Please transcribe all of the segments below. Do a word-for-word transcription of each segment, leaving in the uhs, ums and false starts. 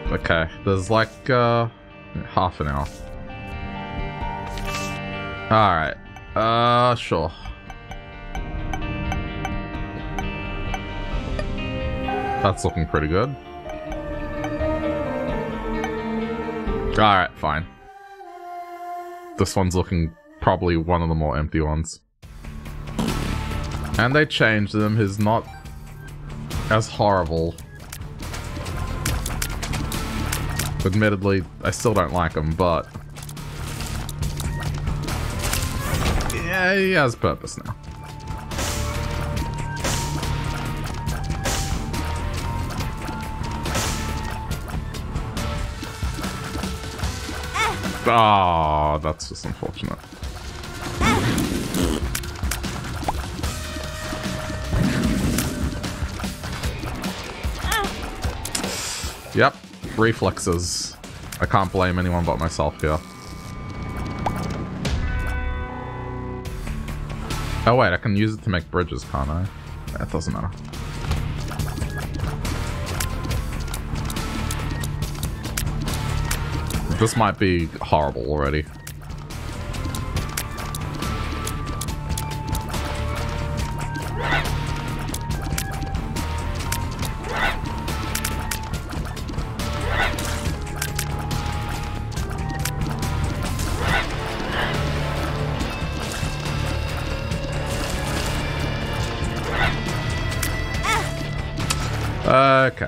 Okay, there's like uh, half an hour. Alright, uh, sure. That's looking pretty good. Alright, fine. This one's looking probably one of the more empty ones. And they changed them. He's not as horrible. Admittedly, I still don't like him, but... yeah, he has purpose now. Oh, that's just unfortunate. Yep, reflexes. I can't blame anyone but myself here. Oh wait, I can use it to make bridges, can't I? That doesn't matter. This might be horrible already. Okay.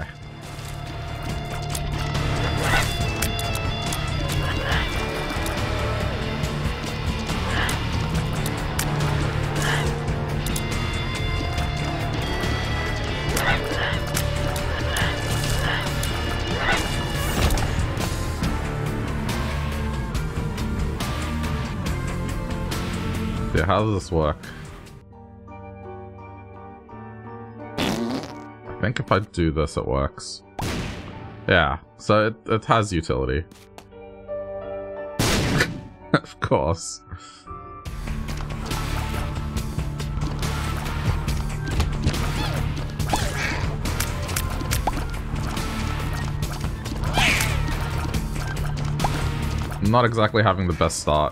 Yeah, how does this work? I think if I do this, it works. Yeah, so it, it has utility. Of course. I'm not exactly having the best start.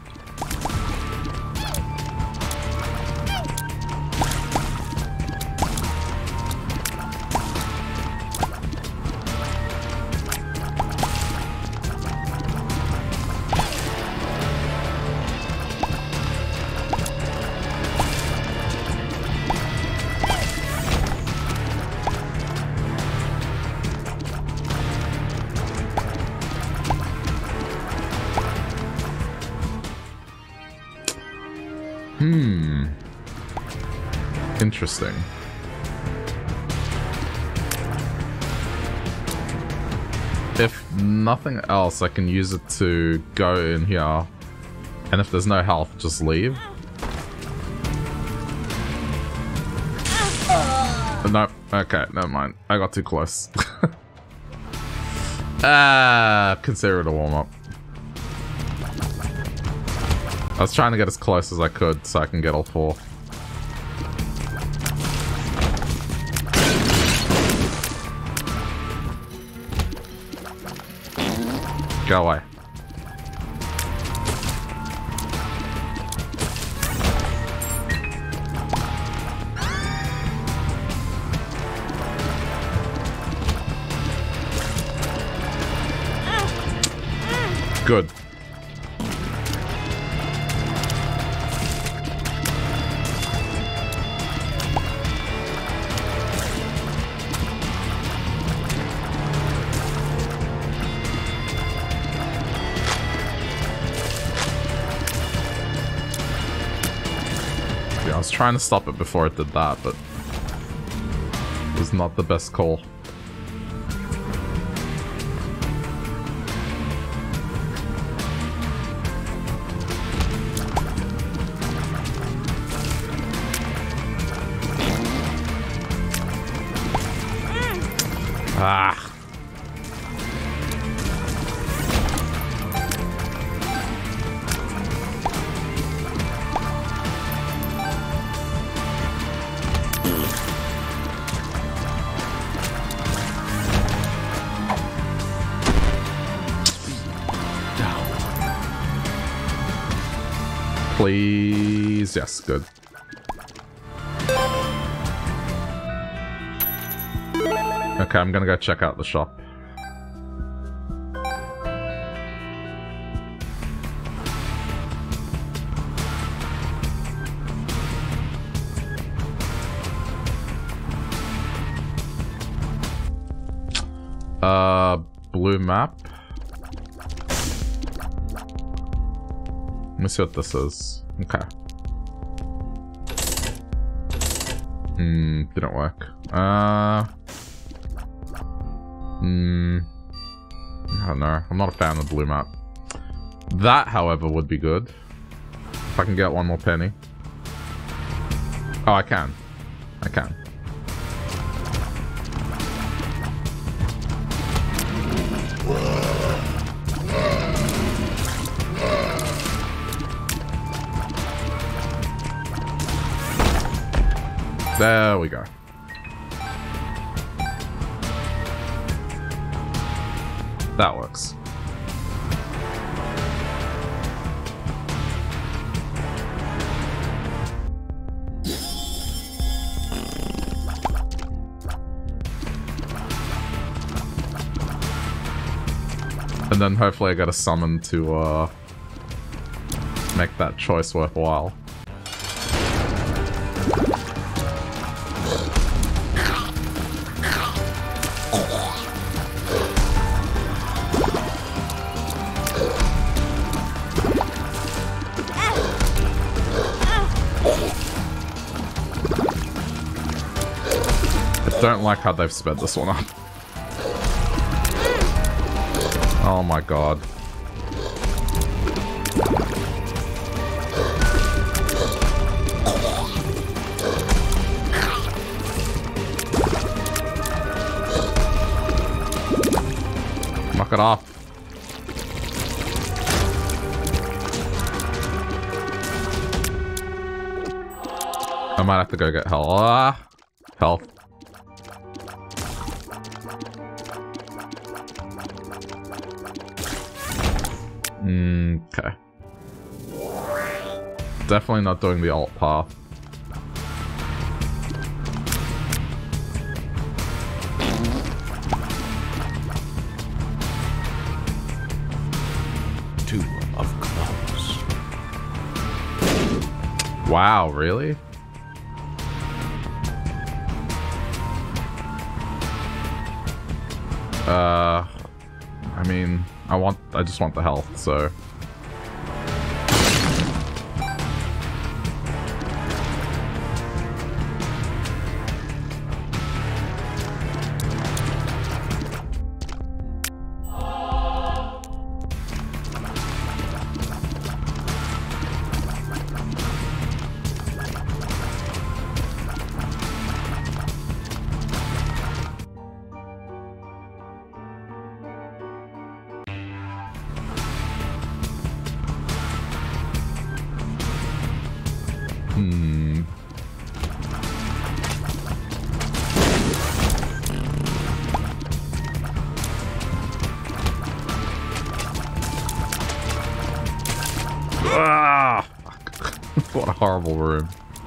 Hmm. Interesting. If nothing else, I can use it to go in here. And if there's no health, just leave. Nope. Okay, never mind. I got too close. Ah, consider it a warm-up. I was trying to get as close as I could so I can get all four. Go away. Good. I was trying to stop it before it did that, but it was not the best call. Ah. please. Yes, good. Okay, I'm gonna go check out the shop. Uh, blue map. Let me see what this is. Okay. Hmm, didn't work. Uh... Hmm... I don't know. I'm not a fan of the blue map. That, however, would be good. If I can get one more penny. Oh, I can. I can. There we go. That works. And then hopefully I get a summon to uh, make that choice worthwhile. Don't like how they've sped this one up. Oh my god. Knock it off. I might have to go get health. Ah, health. Okay. Definitely not doing the alt path. Two of clubs. Wow, really? Uh, I mean, I want, I just want the health, so. Horrible room.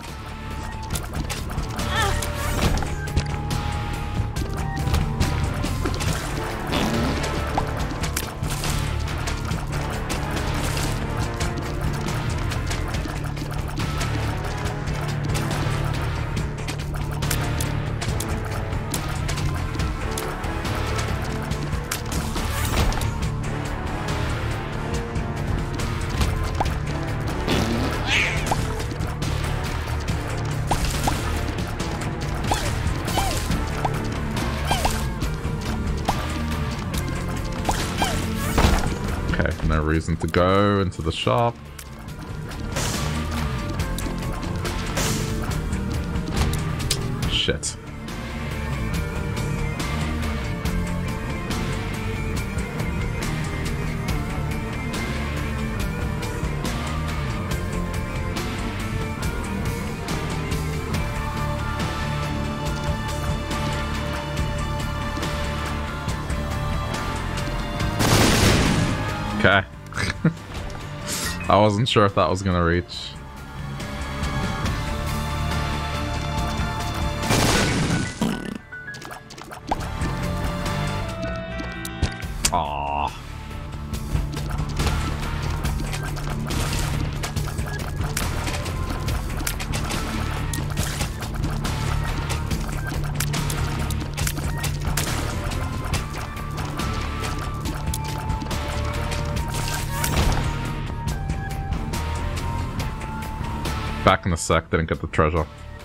Reason to go into the shop. Shit. Okay. I wasn't sure if that was gonna reach. Aww. Back in a sec, didn't get the treasure.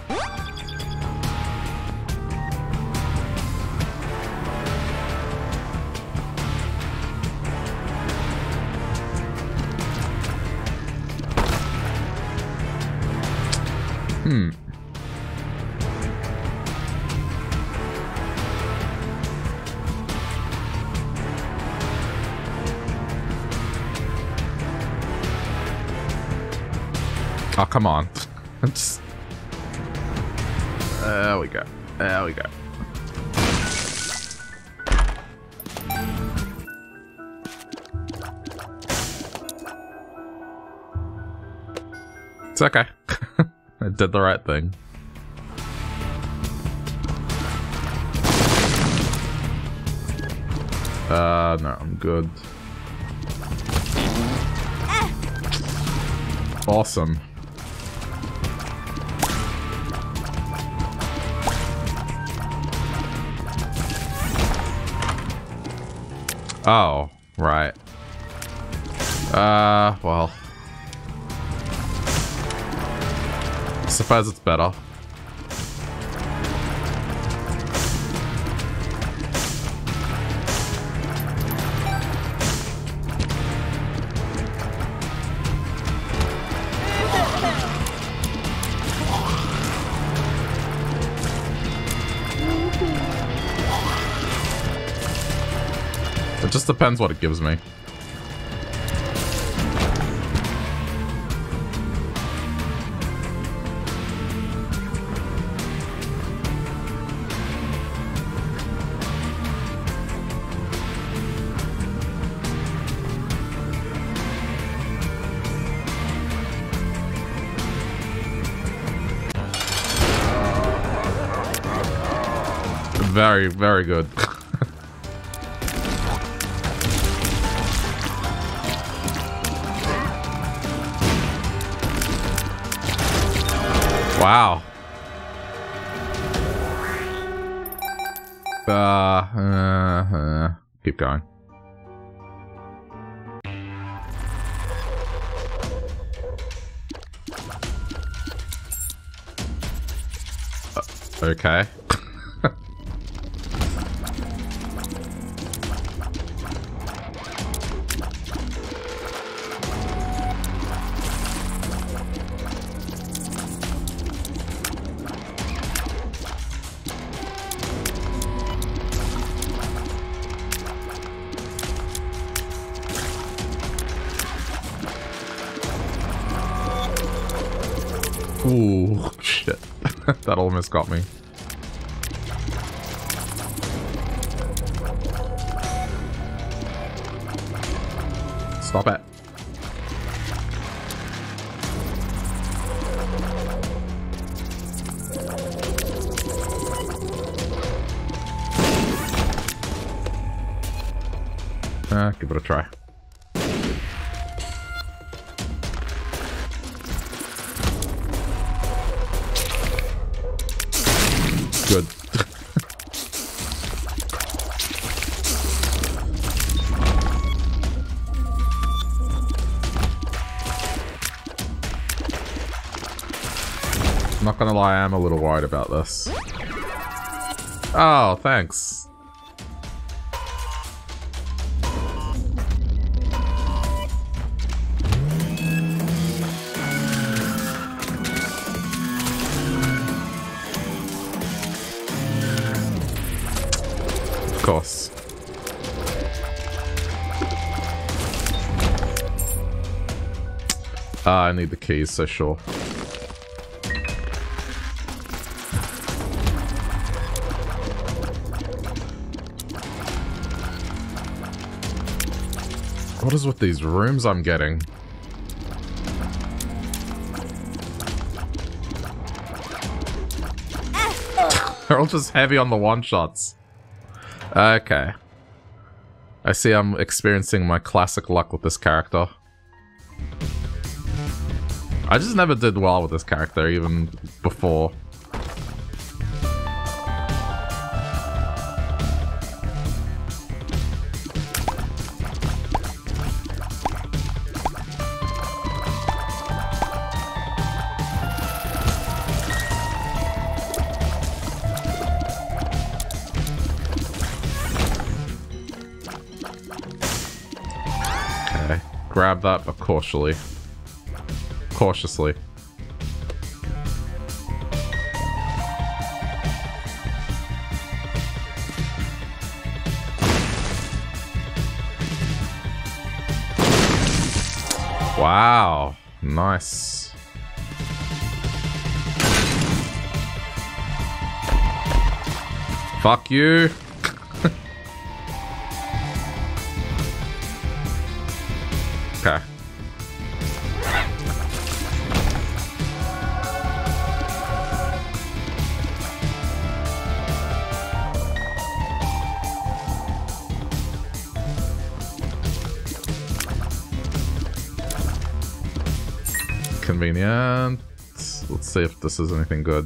Hmm. Oh, come on. Just... There we go. There we go. It's okay. I did the right thing. Uh, no, I'm good. Awesome. Oh, right. Uh, well. I suppose it's better. It just depends what it gives me. Very, very good. Wow. Uh, uh, uh, keep going. Uh, okay. Ooh, shit. That almost got me. Stop it. Uh, give it a try. Good. I'm not gonna lie, I am a little worried about this. Oh, thanks. Of course. Ah, I need the keys, so sure. What is with these rooms I'm getting? They're all just heavy on the one-shots. Okay. I see I'm experiencing my classic luck with this character. I just never did well with this character, even before. Grab that, but cautiously. Cautiously. Wow. Nice. Fuck you. Okay. Convenient. Let's see if this is anything good.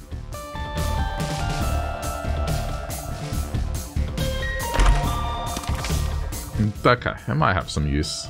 Okay, it might have some use.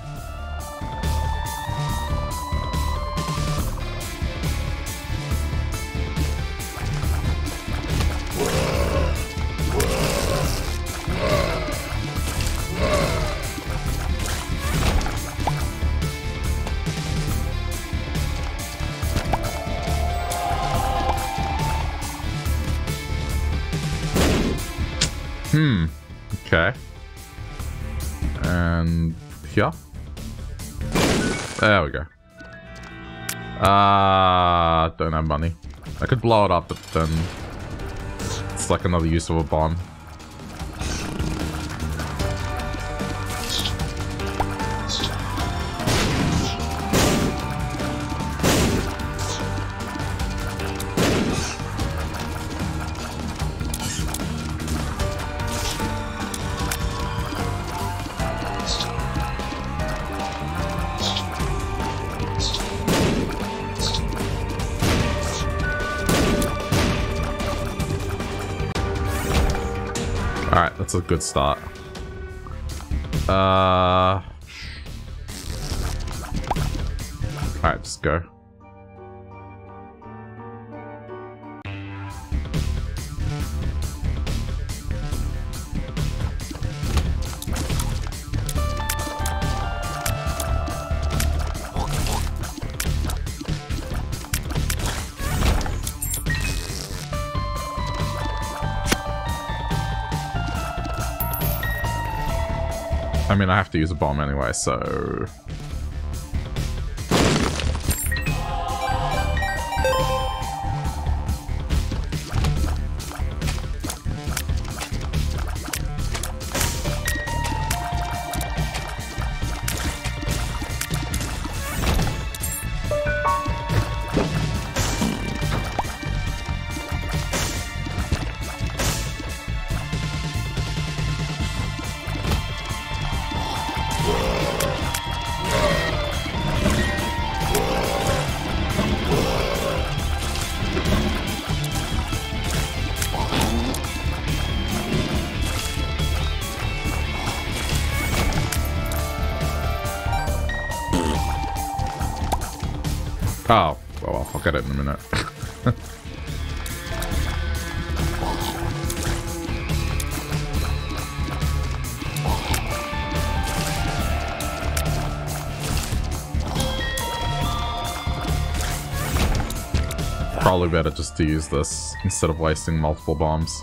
Hmm. Okay. And here. There we go. Ah, uh, don't have money. I could blow it up, but then it's like another use of a bomb. That's a good start. Uh... Alright, just go. I mean, I have to use a bomb anyway, so... Oh, well, I'll get it in a minute. Probably better just to use this instead of wasting multiple bombs.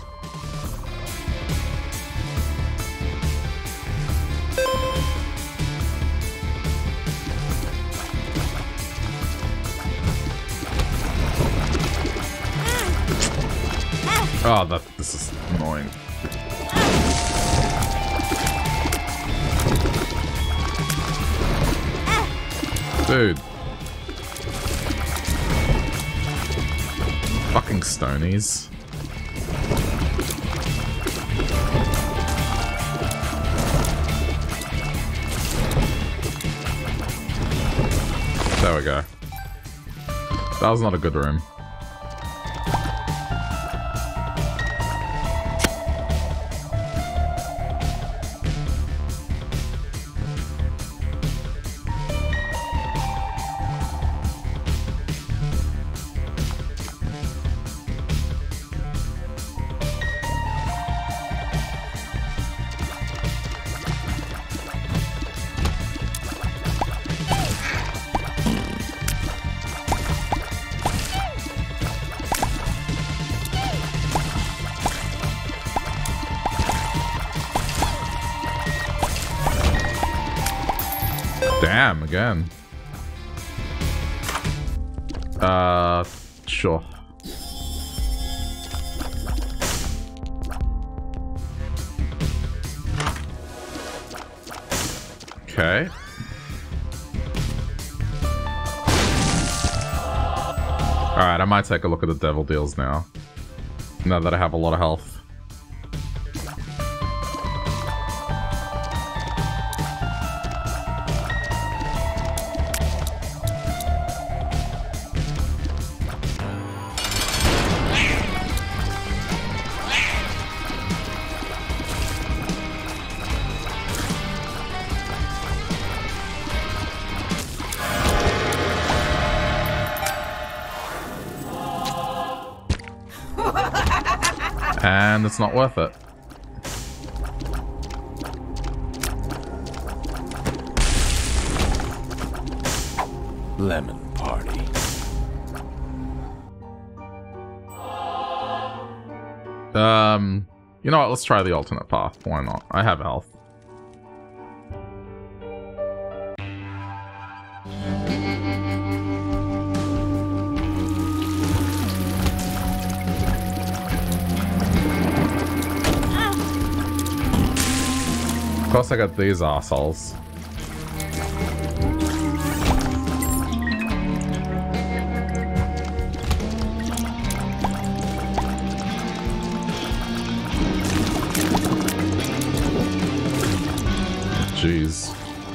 Oh, that this is annoying. Dude. Fucking stonies. There we go. That was not a good room. Damn, again. Uh, sure. Okay. Alright, I might take a look at the devil deals now. Now that I have a lot of health. And it's not worth it. Lemon party. Um, you know what? Let's try the alternate path. Why not? I have health. Of course I got these assholes. Jeez.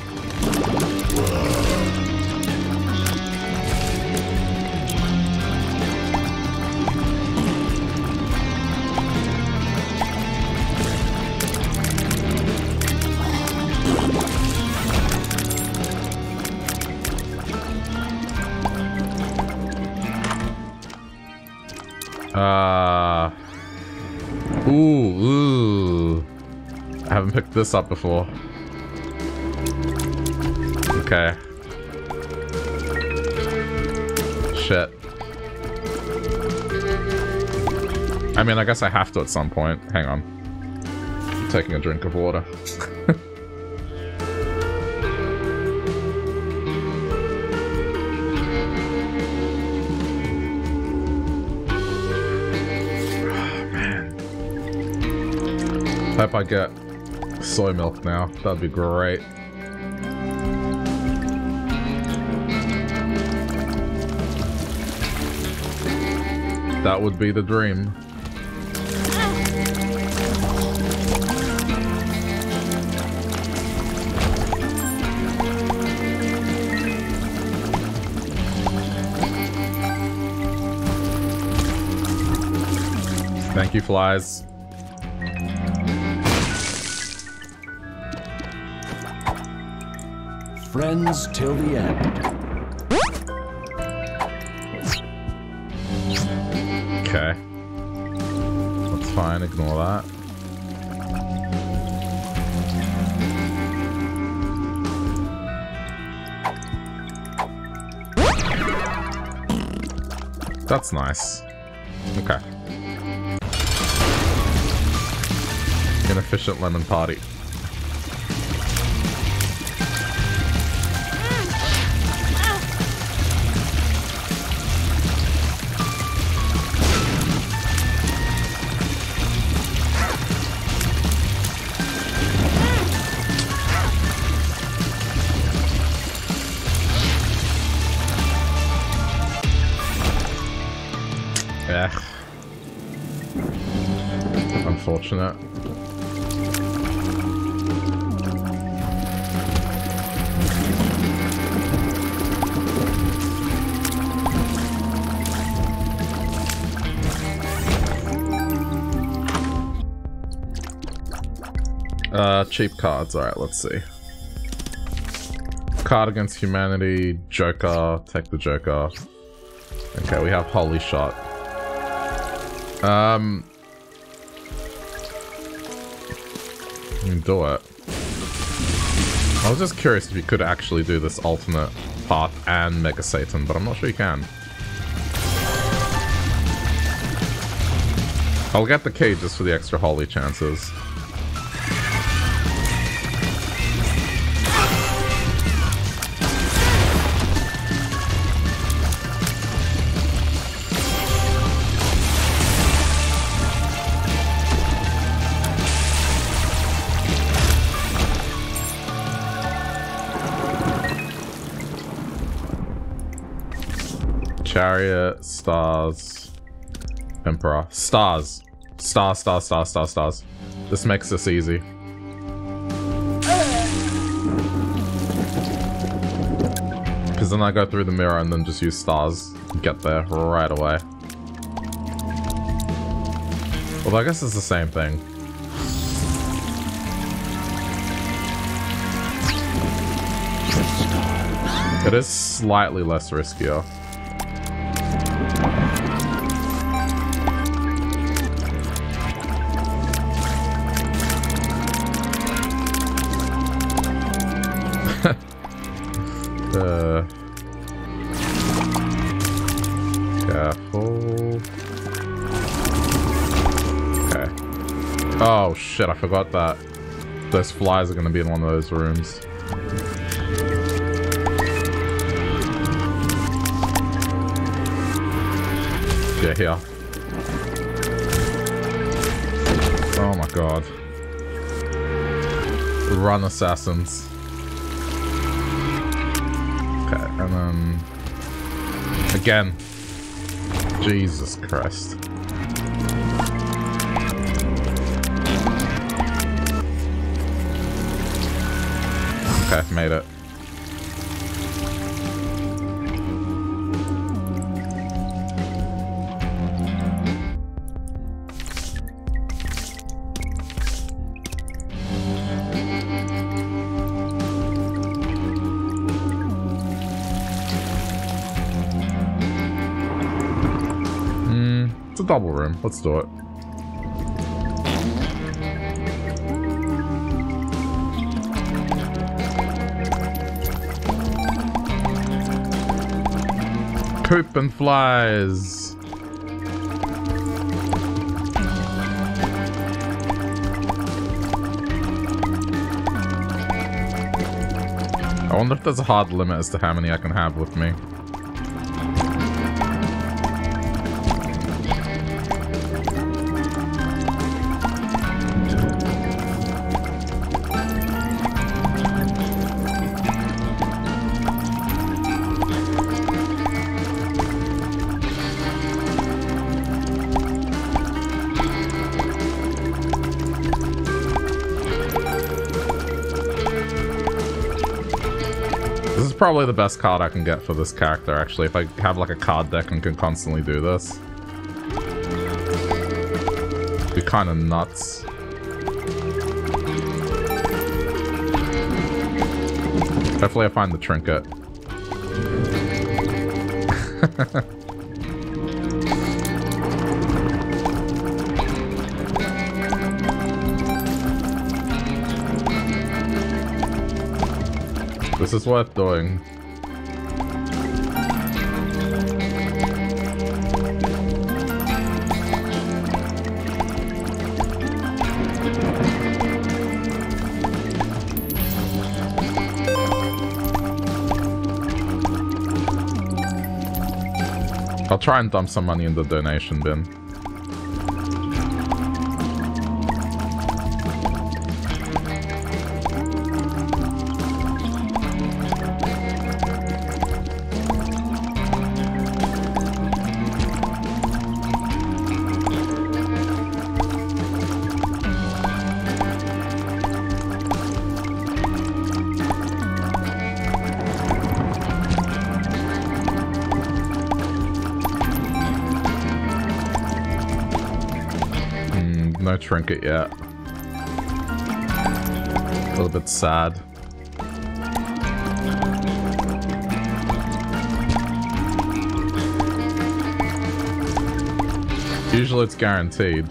Uh, ooh, ooh. I haven't picked this up before. Okay. Shit. I mean, I guess I have to at some point. Hang on. I'm taking a drink of water. Hope I get soy milk now. That'd be great. That would be the dream. Thank you, flies. Friends till the end. Okay. That's fine, ignore that. That's nice. Okay. Inefficient lemon party. Yeah. Unfortunate. Uh, cheap cards. Alright, let's see. Card against humanity, Joker, take the Joker. Okay, we have Holy Shot. Um... You can do it. I was just curious if you could actually do this alternate path and Mega Satan, but I'm not sure you can. I'll get the key just for the extra holy chances. Chariot, stars, Emperor. Stars. Stars, stars, stars, stars, stars. This makes this easy. Because then I go through the mirror and then just use stars. Get there right away. Although I guess it's the same thing. It is slightly less riskier. uh, careful. Okay. Oh shit, I forgot that those flies are gonna be in one of those rooms. Yeah, here. Oh my god. Run, assassins. Okay, and then... Again. Jesus Christ. Okay, made it. Double room. Let's do it. Coop and flies. I wonder if there's a hard limit as to how many I can have with me. Probably the best card I can get for this character, actually, if I have like a card deck and can constantly do this. It'd be kind of nuts. Hopefully I find the trinket. This is worth doing. I'll try and dump some money in the donation bin. Trinket yet. little bit sad. Usually it's guaranteed.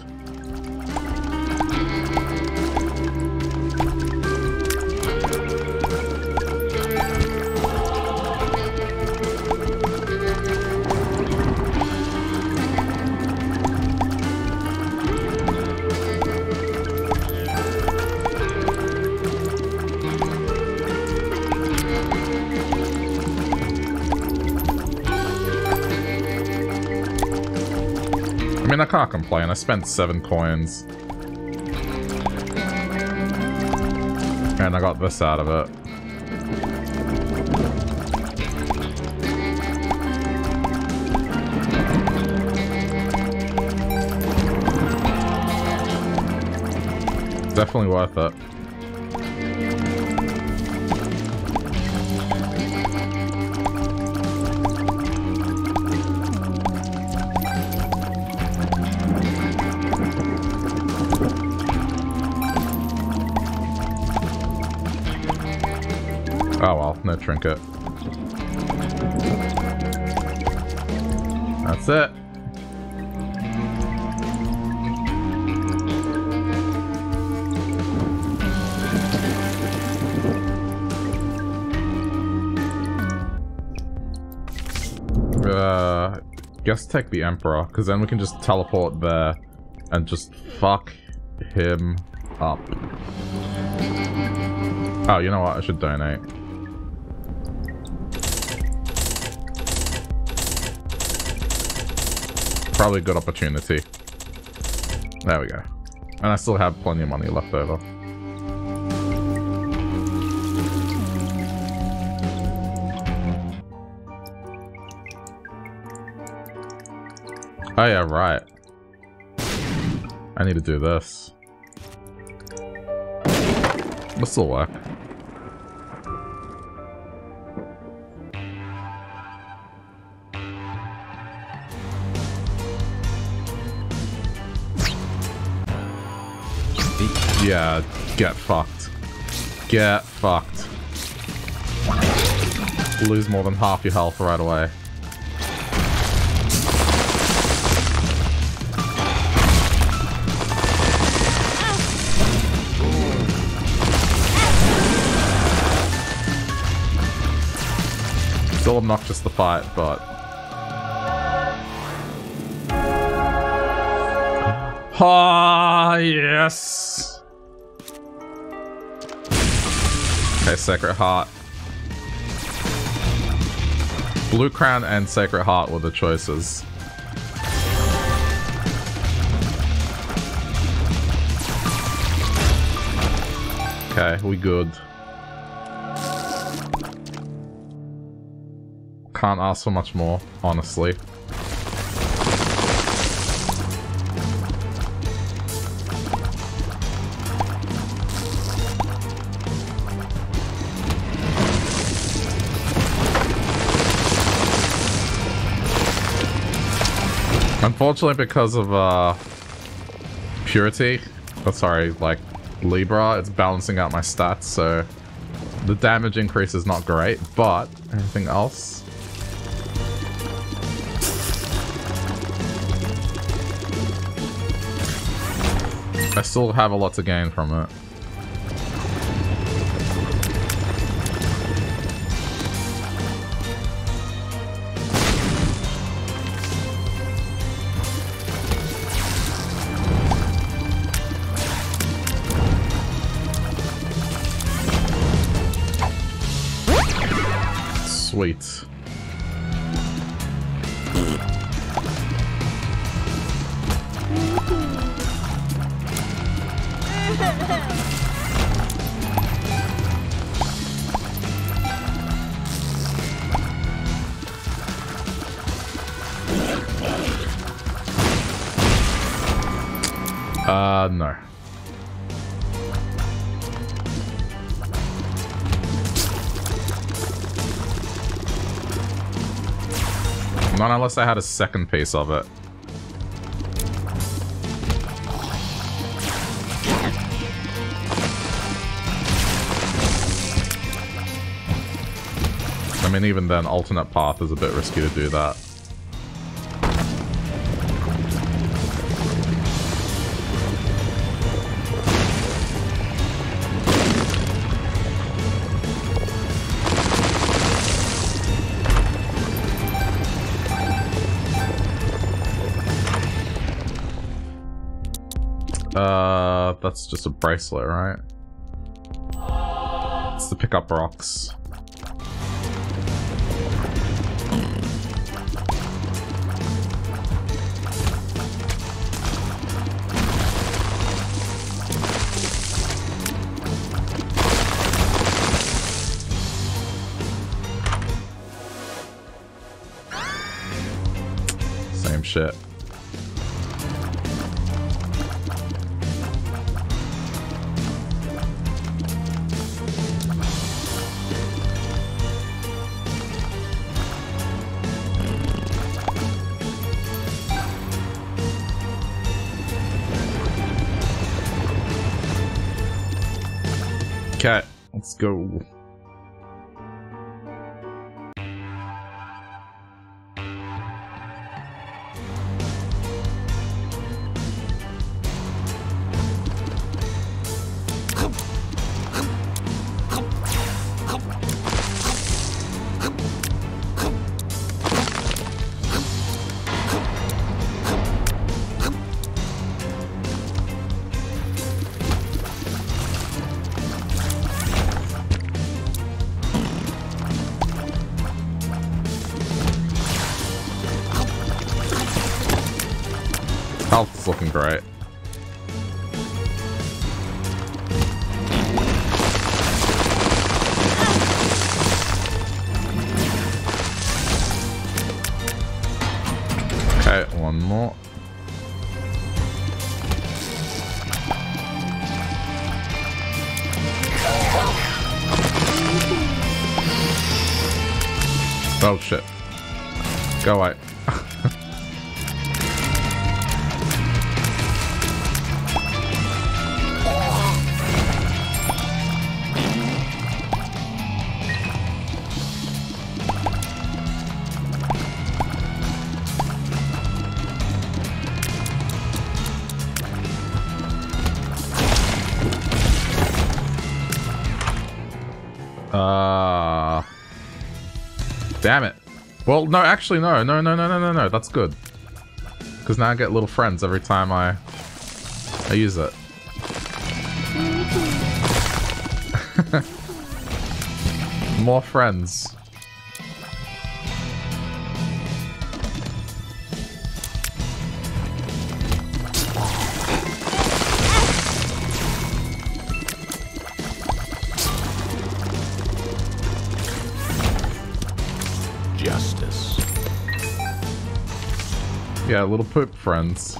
I mean, I can't complain. I spent seven coins. And I got this out of it. Definitely worth it. Oh well, no trinket. That's it. Uh, guess take the Emperor, because then we can just teleport there and just fuck him up. Oh, you know what? I should donate. Probably a good opportunity. There we go. And I still have plenty of money left over. Oh yeah, right. I need to do this. This will work. Yeah, get fucked. Get fucked. Lose more than half your health right away. Still obnoxious to fight, but... Ah, yes! Okay, Sacred Heart. Blue Crown and Sacred Heart were the choices. Okay, we good. Can't ask for much more, honestly. Unfortunately, because of uh, Purity, oh, sorry, like Libra, it's balancing out my stats, so the damage increase is not great, but anything else? I still have a lot to gain from it. Sweet. Uh, no. Not unless I had a second piece of it. I mean, even then, alternate path is a bit risky to do that. Uh, that's just a bracelet, right? It's to pick up rocks. Same shit. Okay, let's go. Health is looking great. Okay, one more. Oh shit. Go away. Uh, damn it. Well, no, actually, no, no, no, no, no, no, no. That's good. Because now I get little friends every time I I use it. More friends. Justice. Yeah, little poop friends.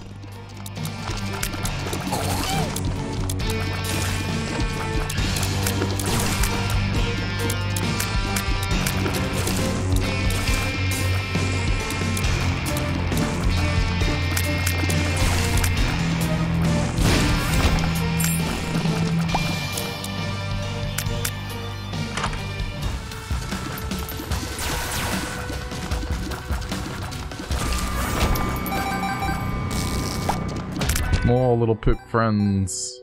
More little poop friends.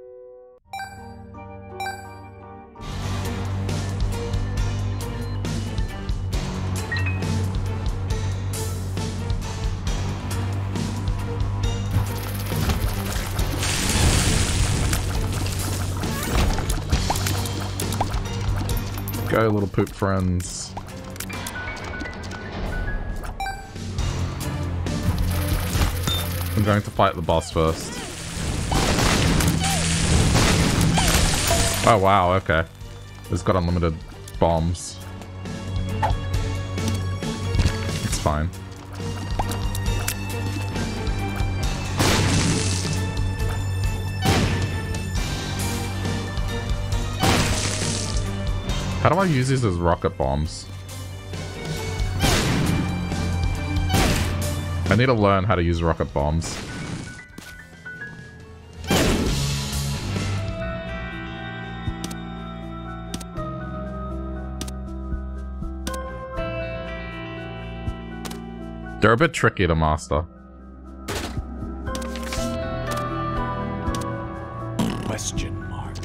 Go, little poop friends. I'm going to fight the boss first. Oh wow, okay. It's got unlimited bombs. It's fine. How do I use these as rocket bombs? I need to learn how to use rocket bombs. They're a bit tricky to master. Question mark.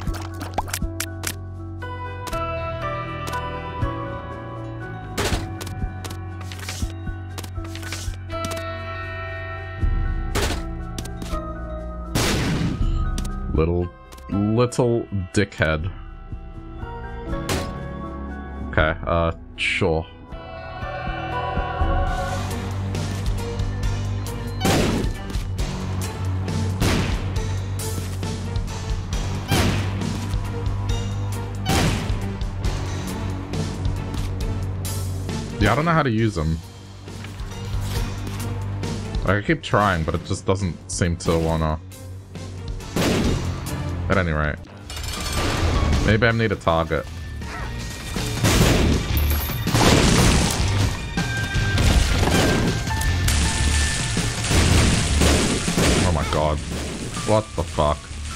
Little, little dickhead. Okay, uh, sure. Yeah, I don't know how to use them. Like, I keep trying, but it just doesn't seem to wanna... At any rate. Maybe I need a target. Oh my god. What the fuck?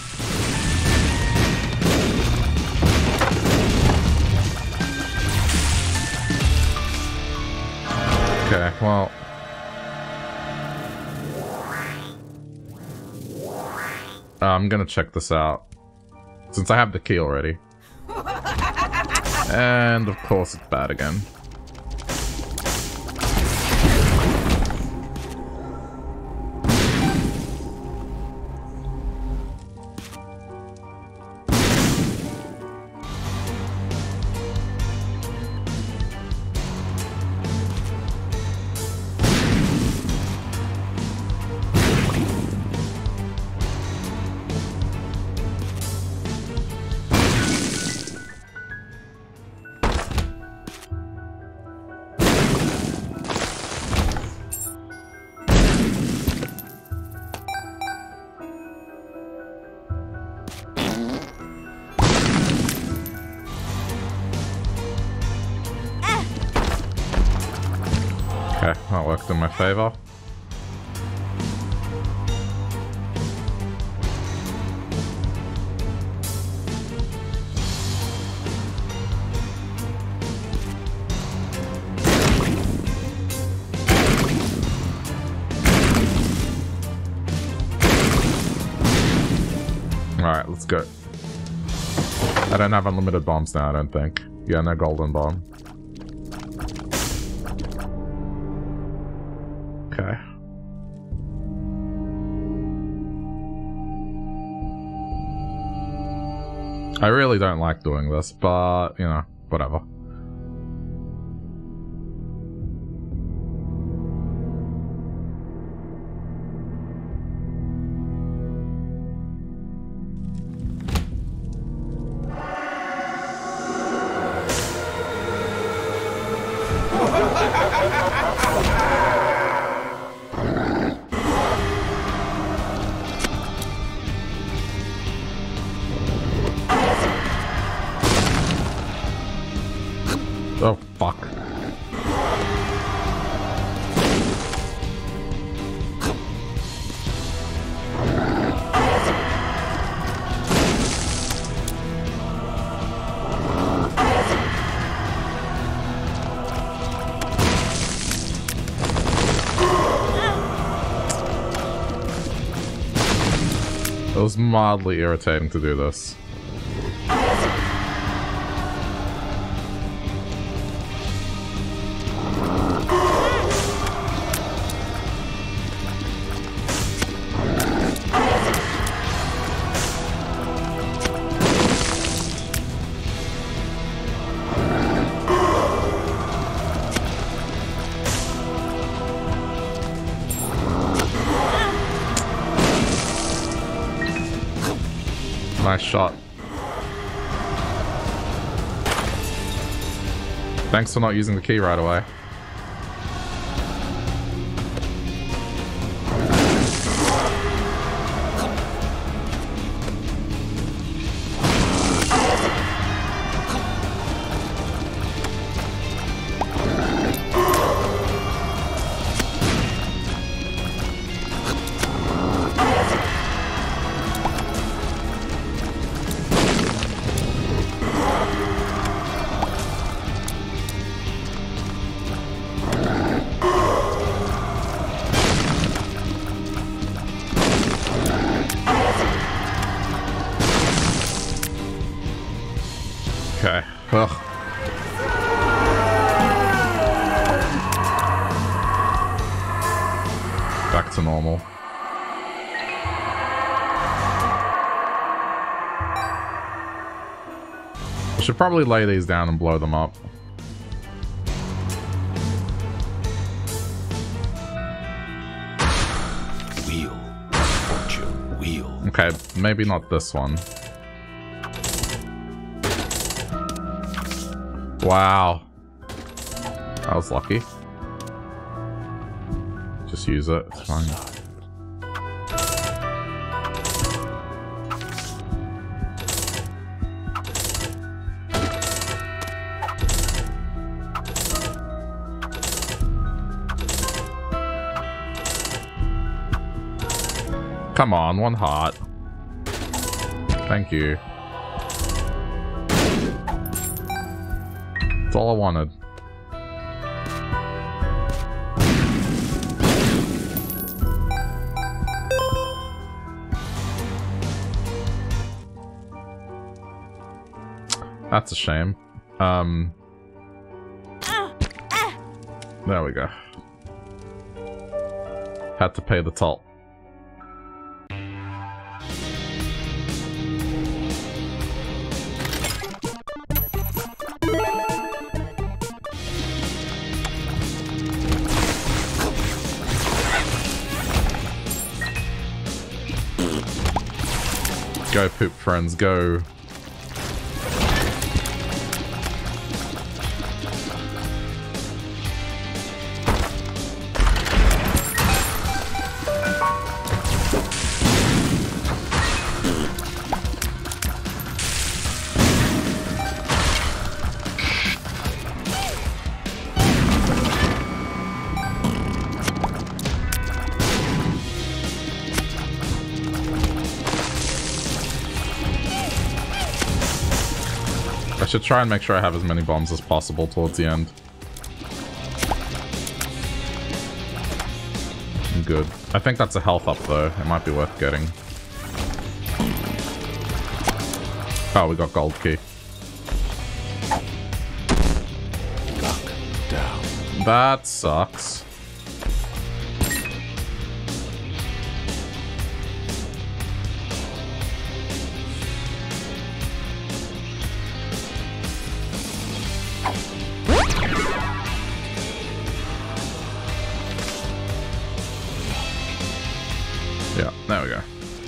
Okay, well... Uh, I'm gonna check this out. Since I have the key already. And of course it's bad again. That worked in my favor. Alright, let's go. I don't have unlimited bombs now, I don't think. Yeah, no golden bomb. Okay. I really don't like doing this, but, you know, whatever. Oh, fuck. It was mildly irritating to do this. Nice shot. Thanks for not using the key right away. Okay. Ugh. Back to normal. I should probably lay these down and blow them up. Wheel. Fortune. Wheel. Okay, maybe not this one. Wow. That was lucky. Just use it, it's fine. Come on, one heart. Thank you. That's all I wanted. That's a shame. Um, there we go. Had to pay the toll. Go, poop friends, go. I should try and make sure I have as many bombs as possible towards the end. I'm good. I think that's a health up though. It might be worth getting. Oh, we got gold key. Lock down. That sucks. Yeah, there we go.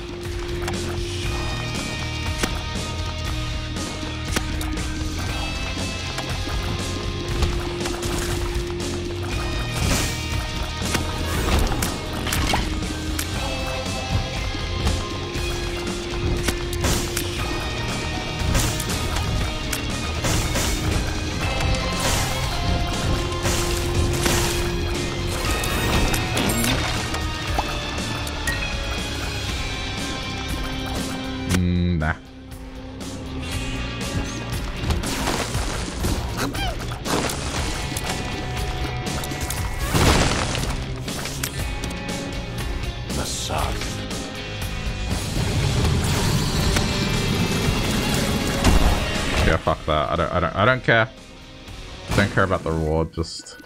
That. I don't I don't I don't care. Don't care about the reward, just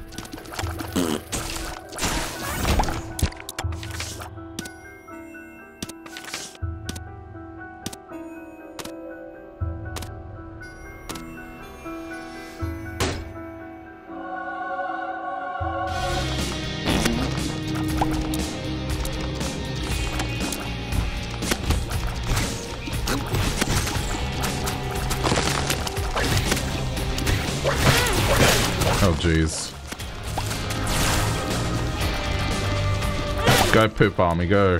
jeez. Go poop army, go.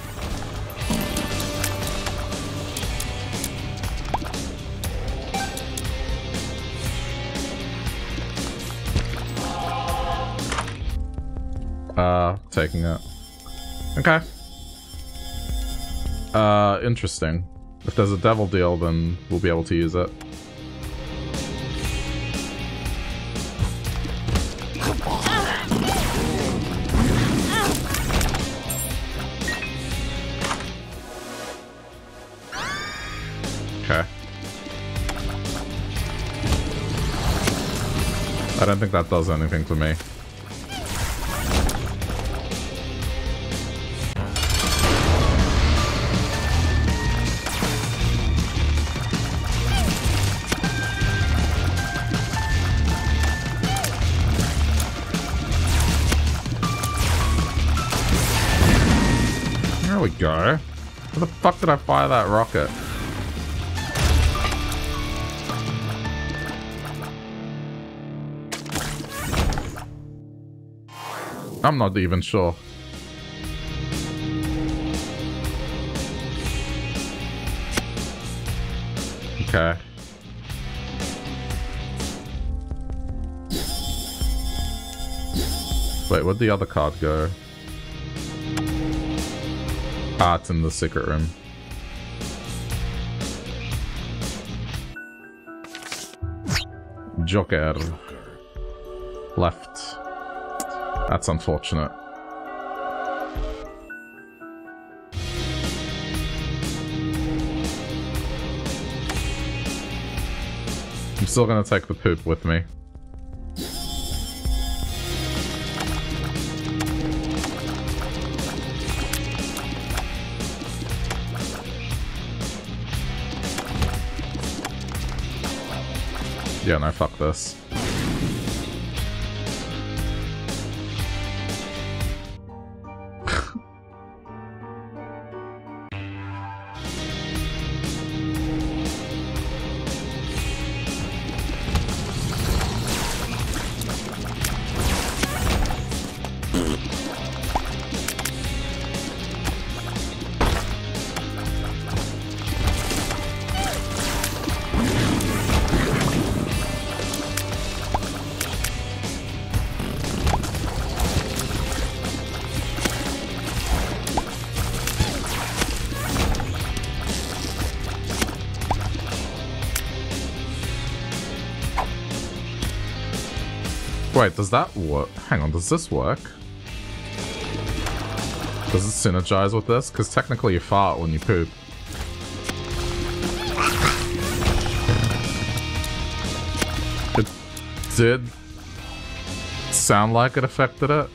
Uh, taking it. Okay. Uh, interesting. If there's a devil deal, then we'll be able to use it. I don't think that does anything to me. There we go. Where the fuck did I fire that rocket? I'm not even sure. Okay. Wait, where'd the other card go? Ah, it's in the secret room. Joker. Left. That's unfortunate. I'm still gonna take the poop with me. Yeah, no, fuck this. Wait, does that work? Hang on, does this work? Does it synergize with this? Because technically you fart when you poop. It did sound like it affected it.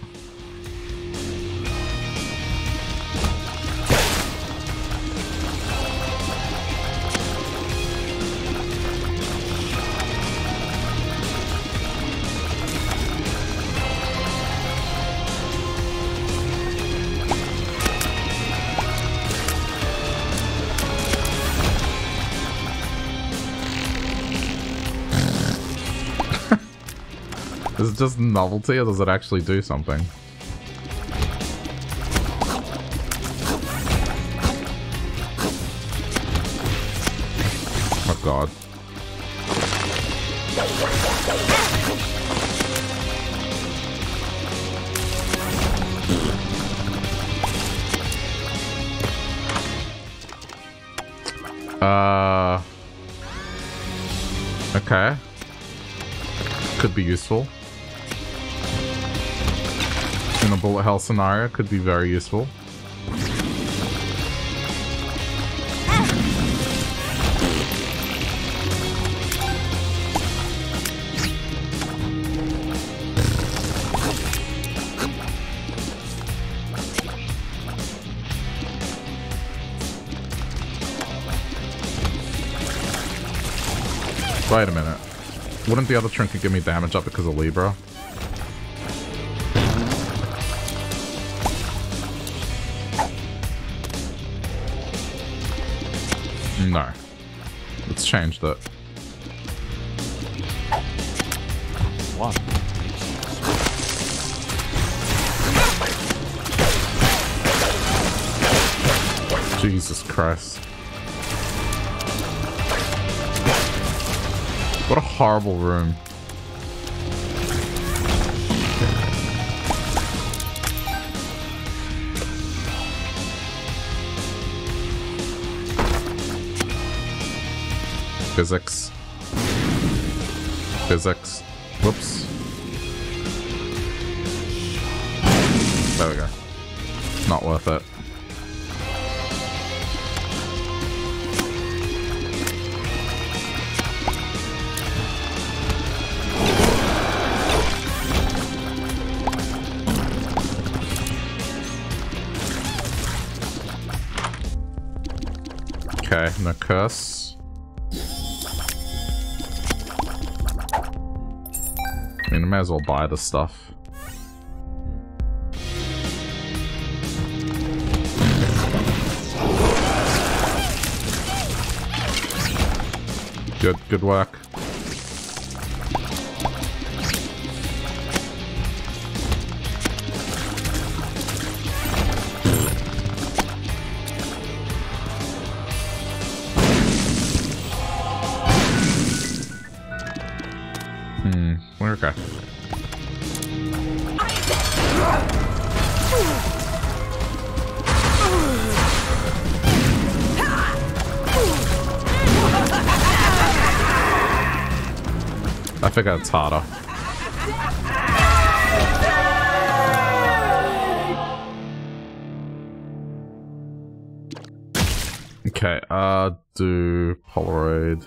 Is it just novelty, or does it actually do something? Oh god. Uh... Okay. Could be useful. In a bullet hell scenario, could be very useful. Wait a minute. Wouldn't the other trinket give me damage up because of Libra? No. It's changed it. What? Jesus Christ. What a horrible room. Physics. Physics. Whoops. There we go. Not worth it. Okay, no curse. I mean, I may as well buy the stuff. Good, good work. Hmm, okay. I figure it's harder. Okay, uh, do Polaroid.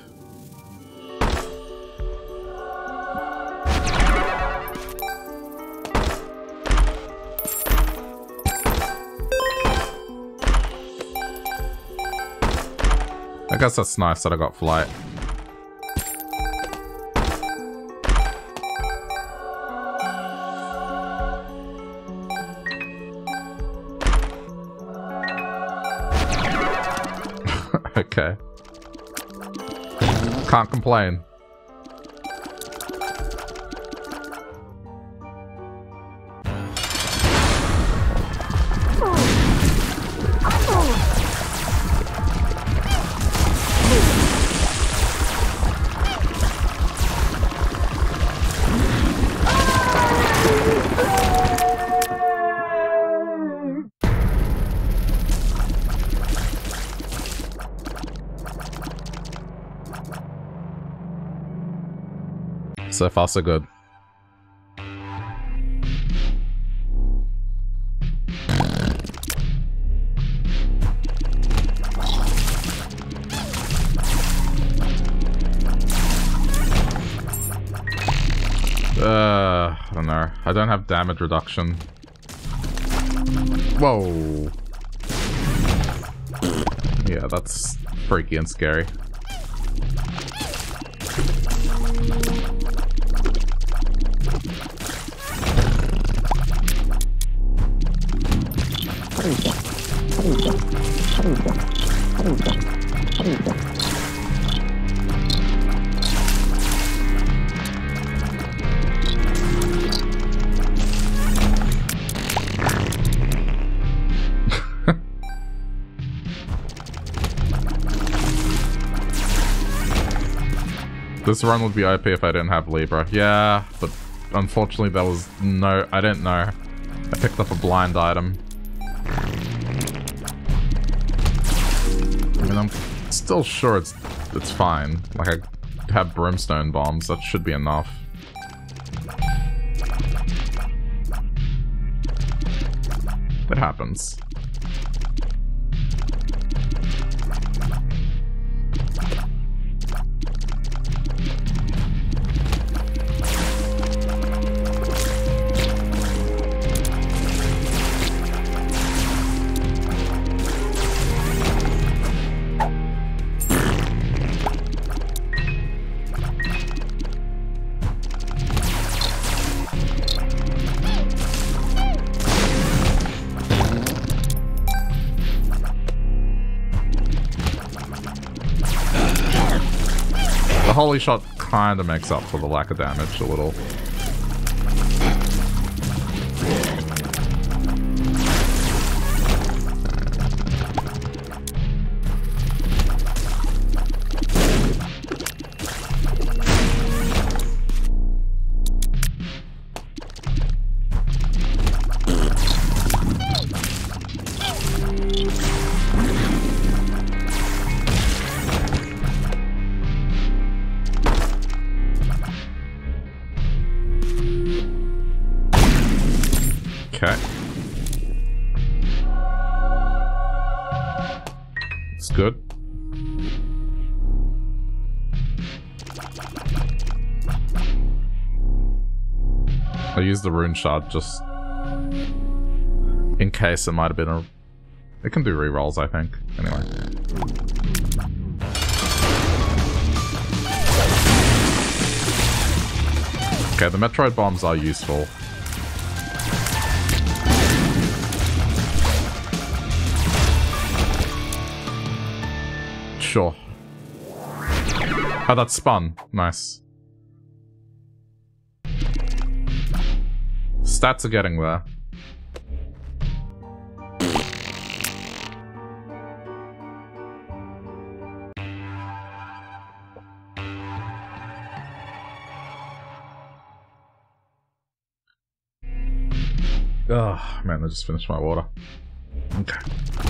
I guess that's nice that I got flight. Okay. Can't complain. So far, so good. Uh, I don't know. I don't have damage reduction. Whoa. Yeah, that's freaky and scary. This run would be O P if I didn't have Libra. Yeah, but unfortunately there was no... I didn't know. I picked up a blind item. I mean, I'm still sure it's it's fine. Like, I have brimstone bombs. That should be enough. It happens. Holy shot kind of makes up for the lack of damage a little. Use the rune shard just in case it might have been a... It can do rerolls, I think. Anyway. Okay, the Metroid bombs are useful. Sure. Oh, that spun. Nice. Stats are getting there. Oh, man, I just finished my water. Okay.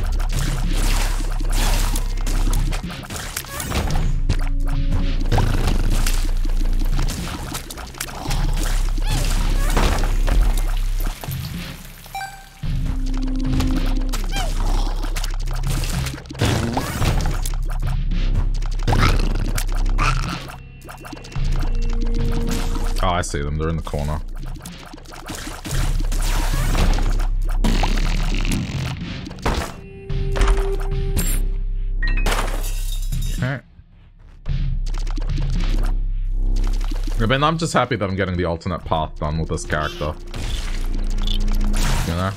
Oh, I see them. They're in the corner. Okay. I mean, I'm just happy that I'm getting the alternate path done with this character. You know?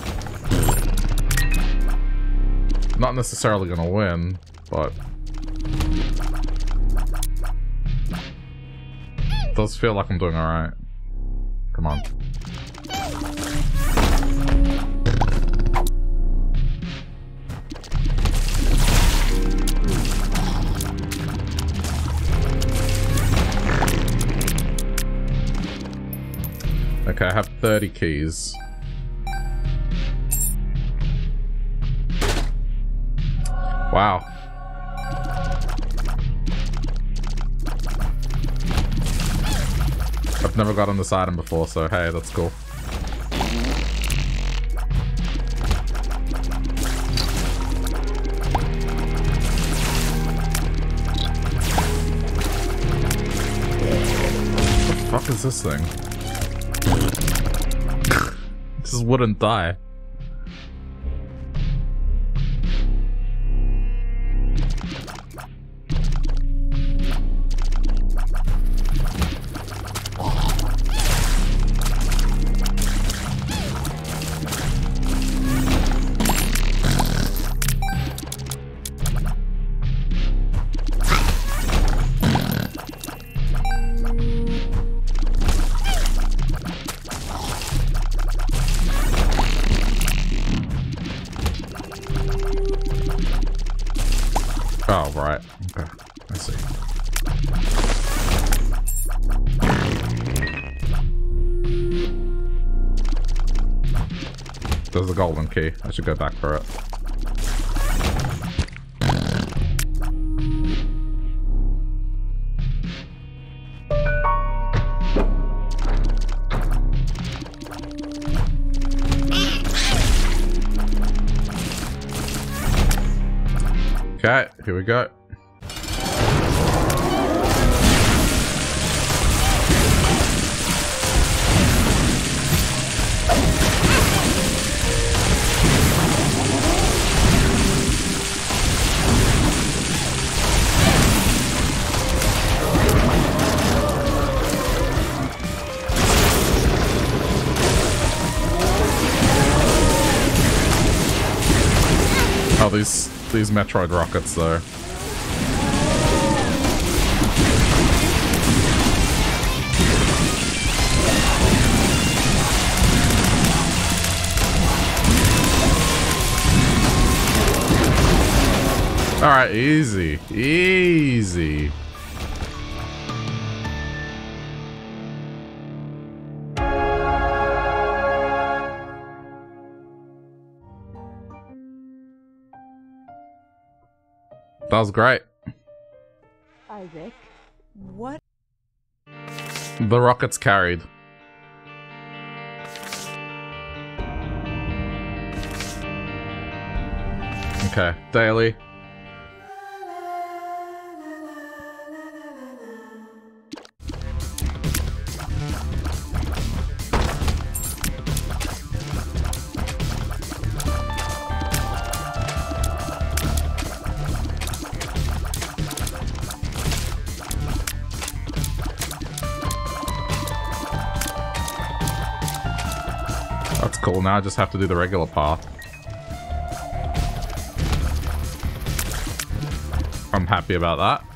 Not necessarily gonna win, but... it does feel like I'm doing alright. Come on. Okay, I have thirty keys. Wow. I've never gotten this item before, so hey, that's cool. What the fuck is this thing? This wouldn't die. Oh, right. Okay. I see. There's the golden key. I should go back for it. Okay, here we go. Oh, these these Metroid rockets though. Alright, easy. Easy. That was great. Isaac, what? The rockets carried. Okay, daily. Cool, now I just have to do the regular path. I'm happy about that.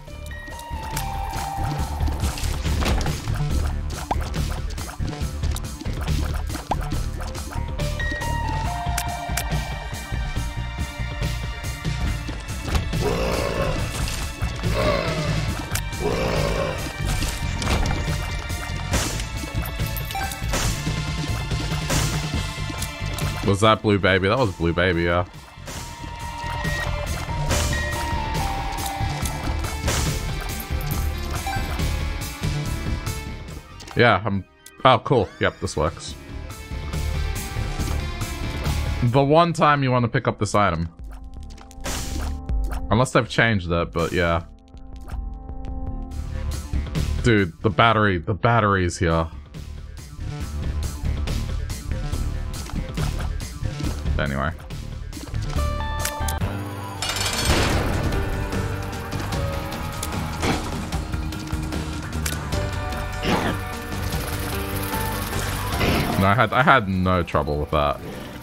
Was that Blue Baby? That was Blue Baby, yeah. Yeah, I'm... Oh, cool. Yep, this works. The one time you want to pick up this item. Unless they've changed it, but yeah. Dude, the battery, the battery's here. Anyway. No, I had I had no trouble with that.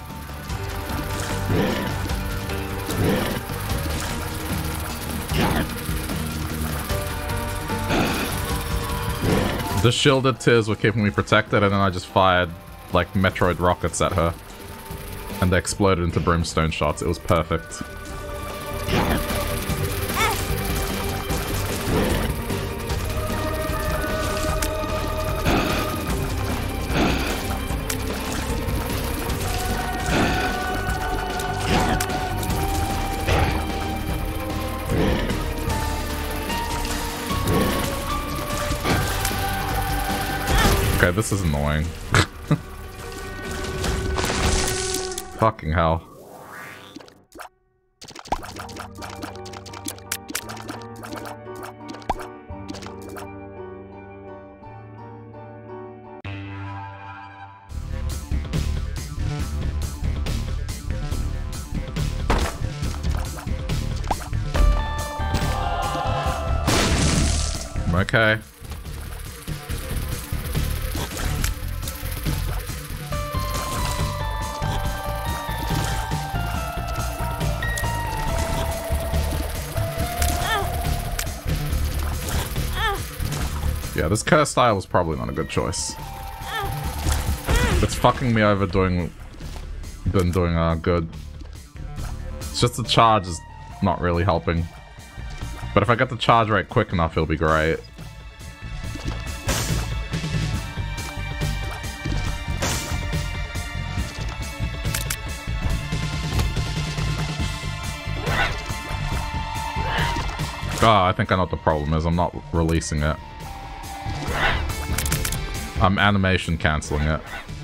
The shielded tears were keeping me protected, and then I just fired like Metroid rockets at her. And they exploded into brimstone shots. It was perfect. Okay, this is annoying. Fucking hell. Okay. Yeah, this curse style was probably not a good choice. It's fucking me over doing than doing uh, good. It's just the charge is not really helping. But if I get the charge rate quick enough, it'll be great. Oh, I think I know what the problem is. I'm not releasing it. I'm animation canceling it.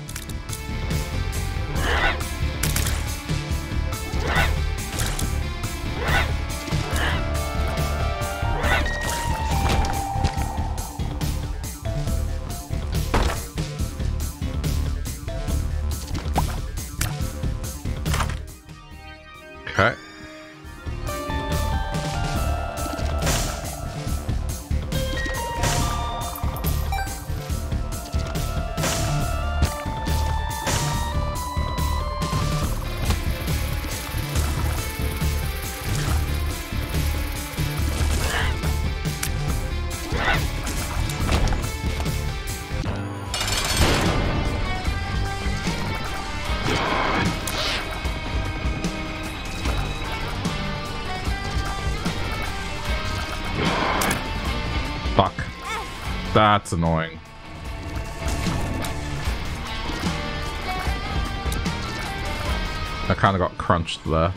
Okay. That's annoying. I kind of got crunched there.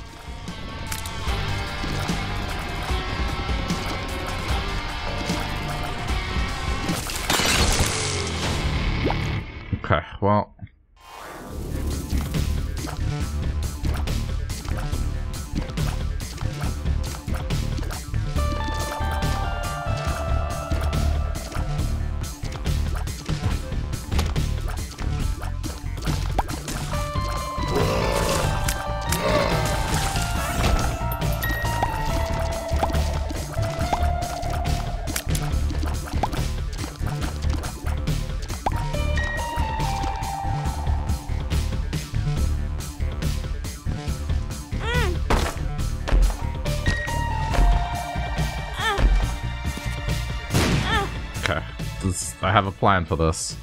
Okay, well. This, I have a plan for this.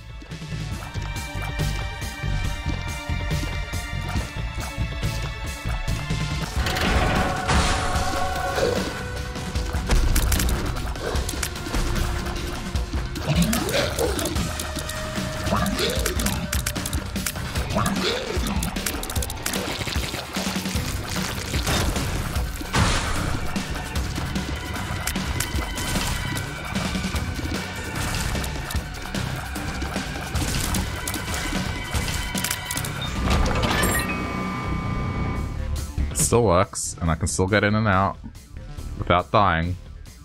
Still works, and I can still get in and out without dying.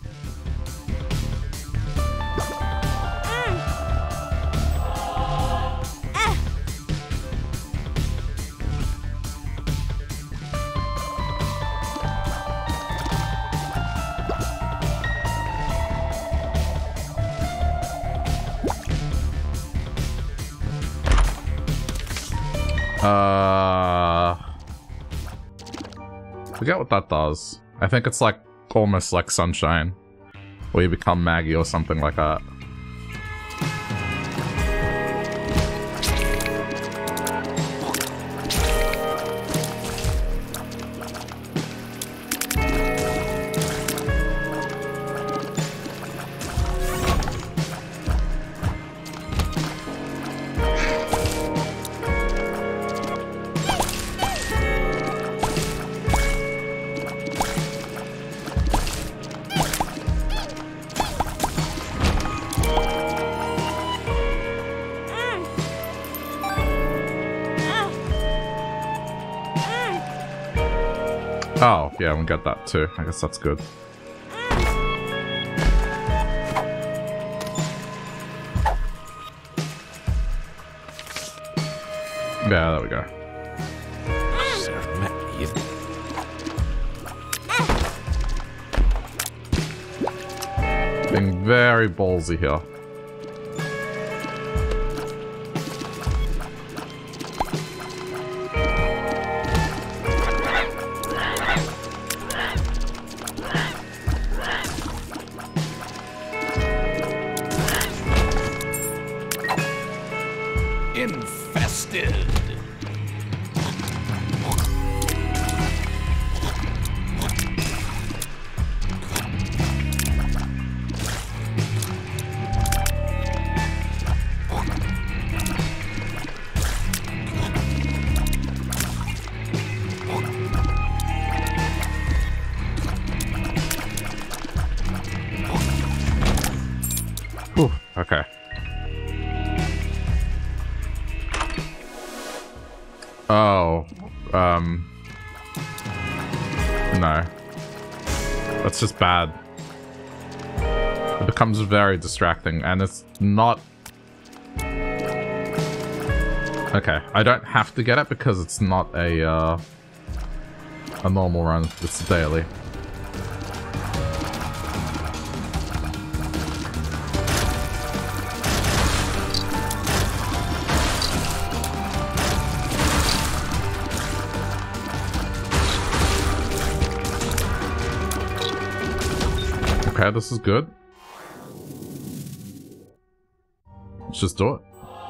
Uh, forget what that does. I think it's like almost like Sunshine, where you become Maggie or something like that. Oh, yeah, we got that too. I guess that's good. Yeah, there we go. Being very ballsy here. Okay. Oh, um, no. That's just bad. It becomes very distracting, and it's not... Okay, I don't have to get it because it's not a, uh, a normal run, it's daily. Okay, this is good. Let's just do it.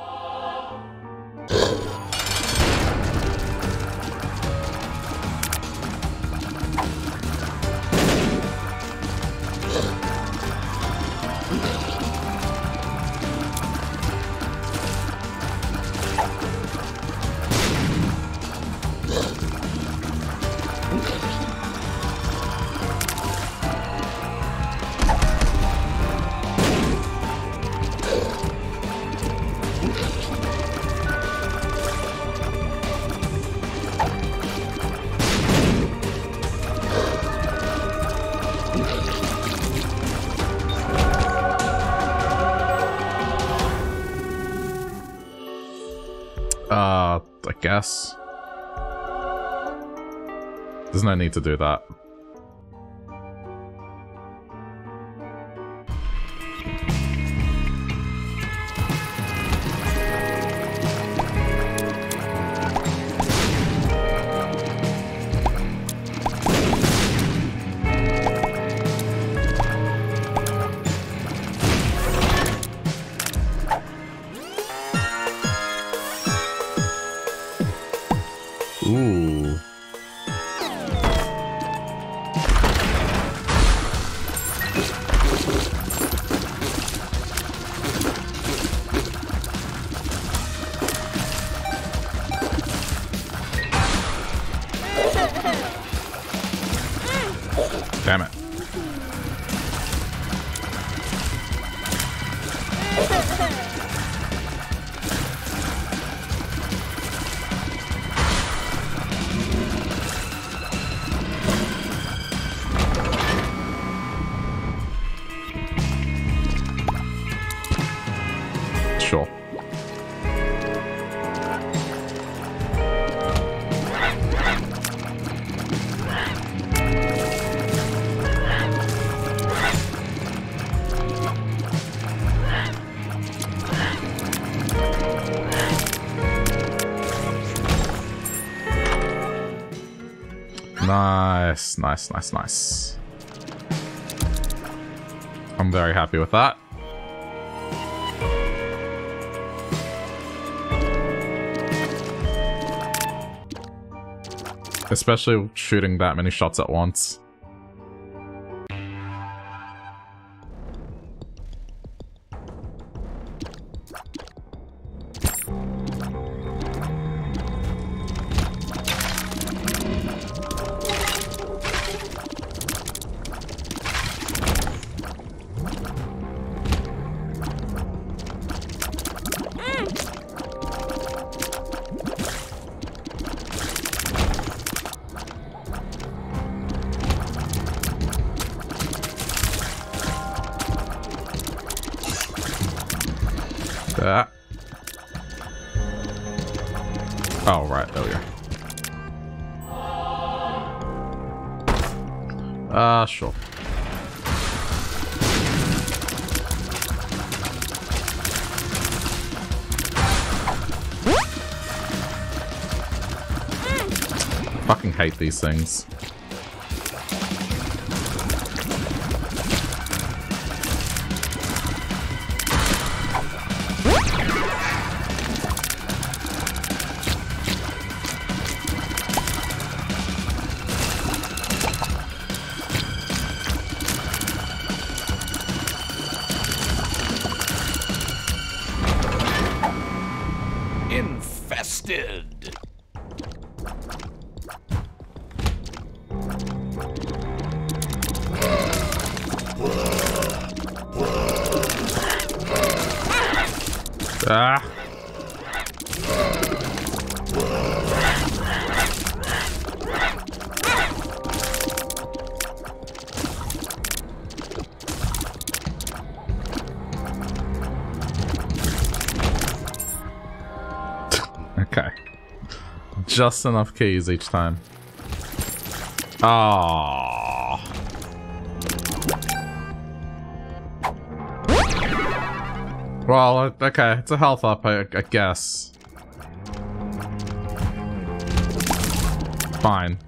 Uh, I guess. There's no need to do that. Ooh. Damn it. Sure. Nice, nice, nice, nice. I'm very happy with that. Especially shooting that many shots at once. That. Oh, right, there we go. Ah, uh, sure. Fucking hate these things. Infested. Ah. Okay. Just enough keys each time. Ah. Well, okay, it's a health up, I, I guess. Fine.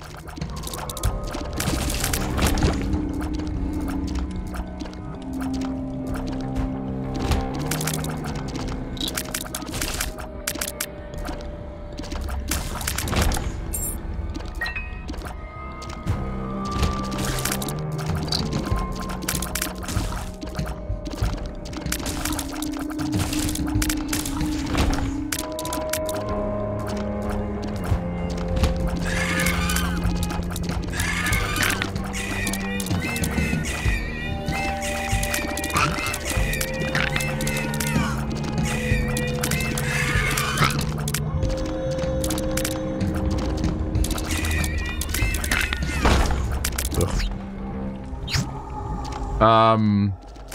Um,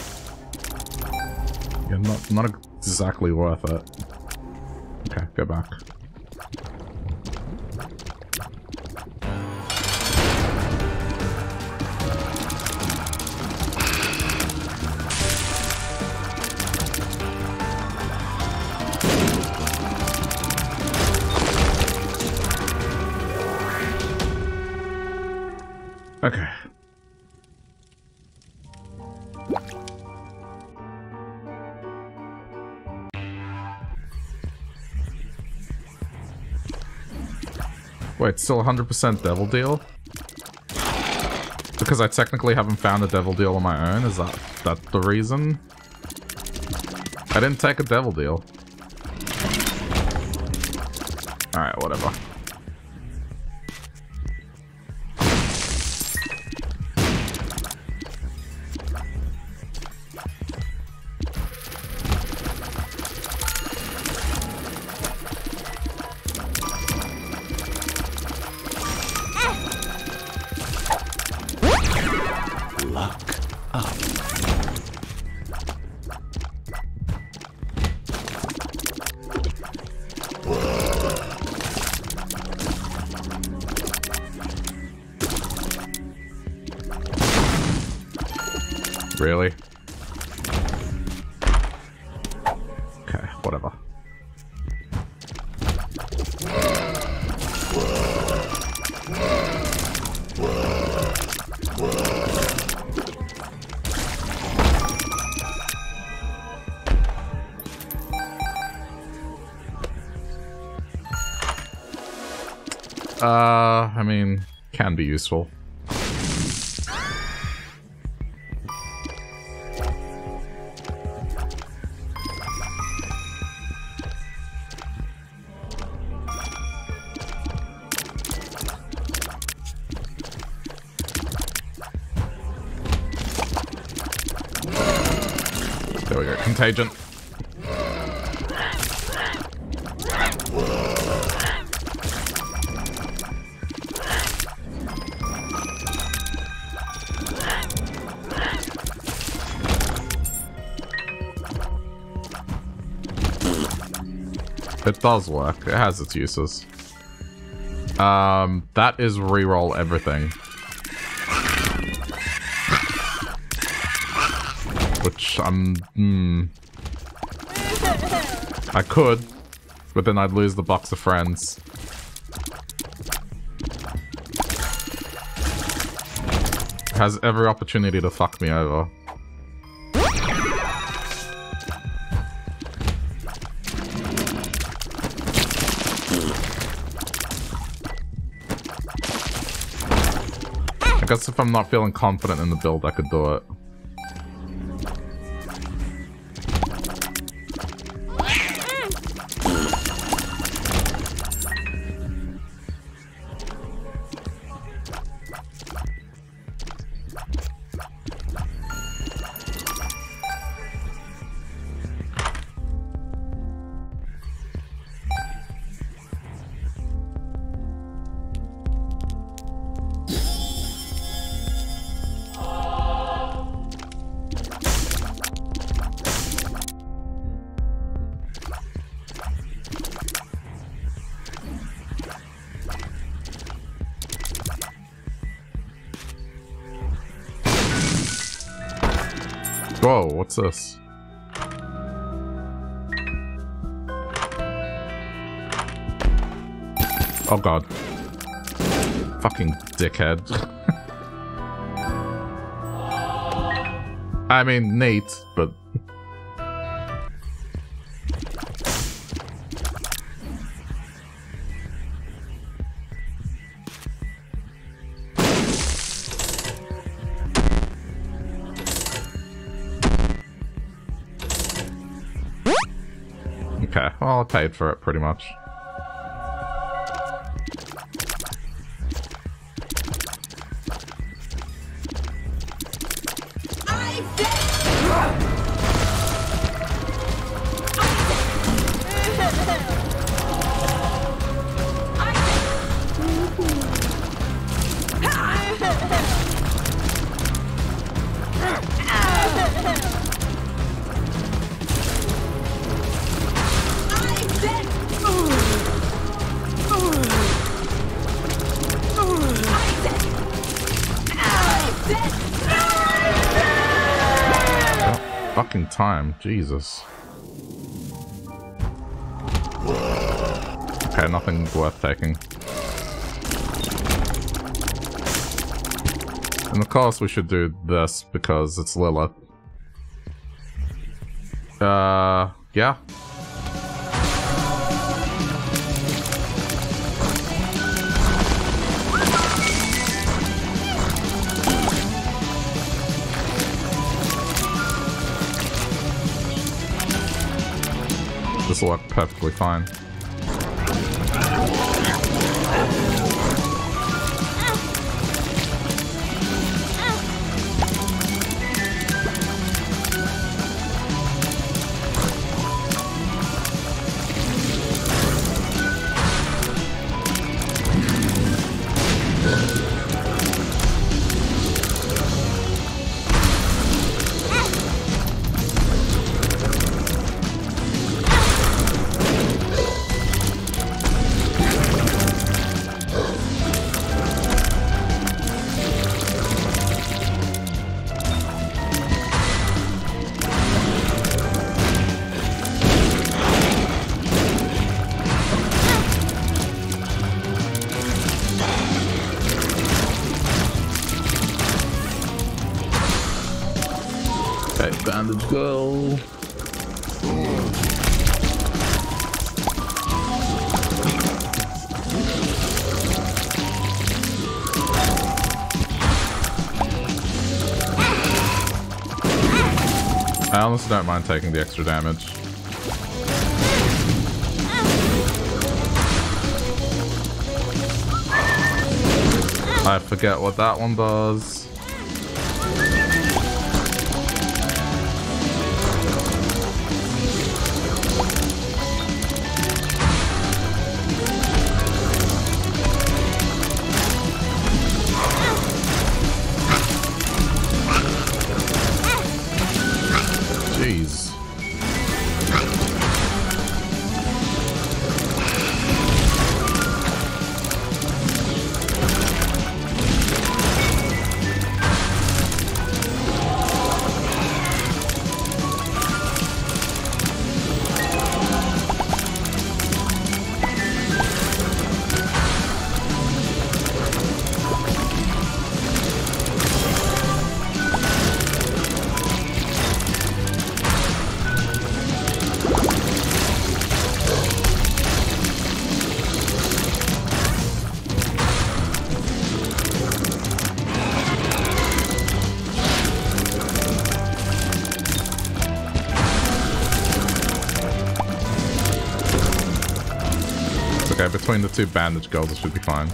yeah, not not exactly worth it. Okay, go back. Okay. Wait, still one hundred percent devil deal? Because I technically haven't found a devil deal on my own? Is that, that the reason? I didn't take a devil deal. Alright, whatever. Really? Okay, whatever. Uh, I mean, can be useful. There we go, contagion. It does work. It has its uses. Um, that is reroll everything. Which I'm... Hmm. I could, but then I'd lose the box of friends. It has every opportunity to fuck me over. I guess if I'm not feeling confident in the build, I could do it. Whoa, what's this? Oh god. Fucking dickhead. I mean, neat, but... Okay, well, I paid for it pretty much. Fucking time, Jesus. Okay, nothing worth taking. And of course we should do this because it's Lilith. Uh, yeah. This will work perfectly fine. Bandage girl. I honestly don't mind taking the extra damage. I forget what that one does. Between the two bandage girls, it should be fine.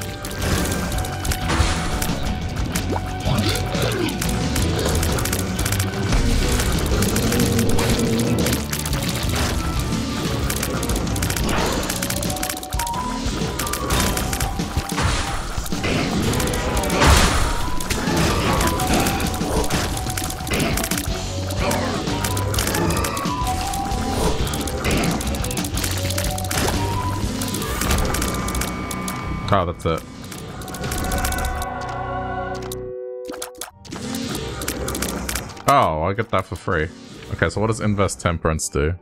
Oh, that's it. Oh, I get that for free. Okay, so what does Inverse Temperance do?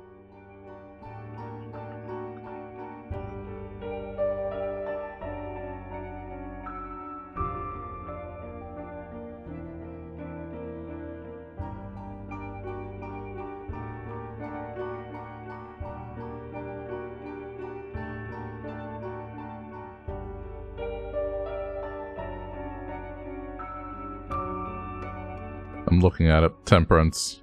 Looking at it. Temperance.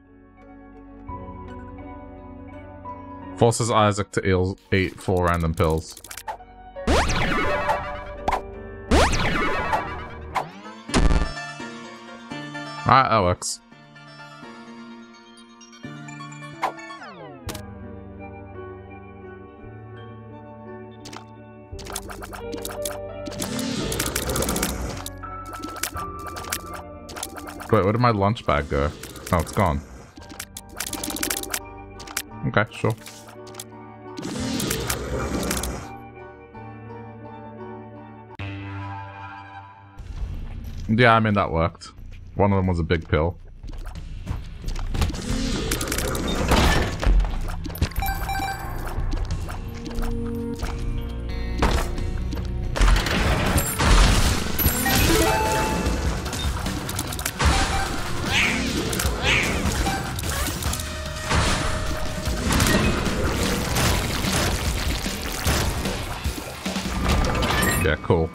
Forces Isaac to eal eat four random pills. Alright, that works. Wait, where did my lunch bag go? Oh, it's gone. Okay, sure. Yeah, I mean, that worked. One of them was a big pill. Yeah, cool.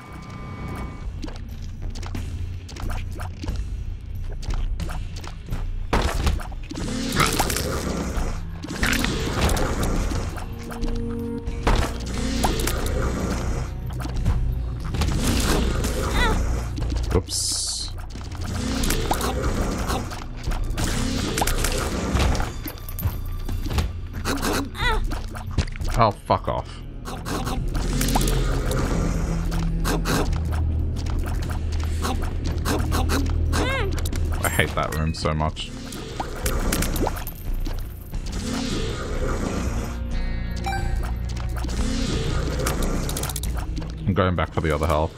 Oh, fuck off. I hate that room so much. I'm going back for the other health.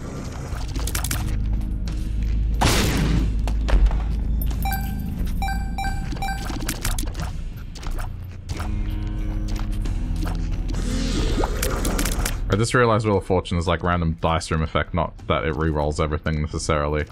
I just realized Wheel of Fortune is like random dice room effect, not that it re-rolls everything necessarily.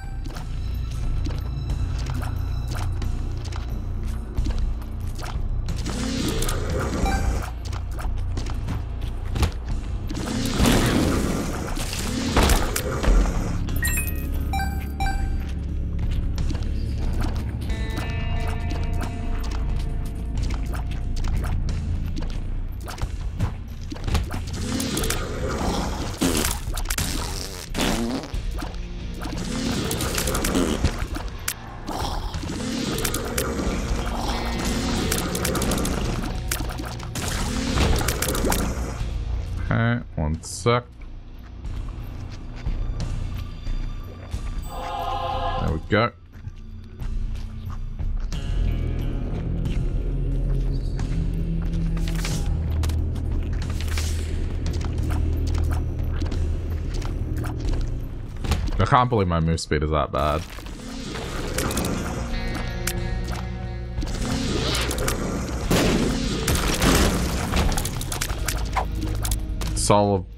Sec. There we go. I can't believe my move speed is that bad. Soul of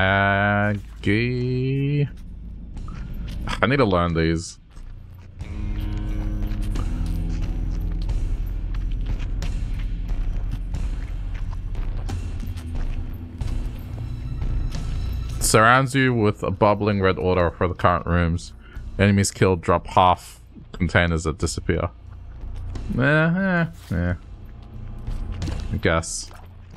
Maggie. I need to learn these. Surrounds you with a bubbling red order for the current rooms. Enemies killed drop half containers that disappear. Eh, eh, eh. I guess.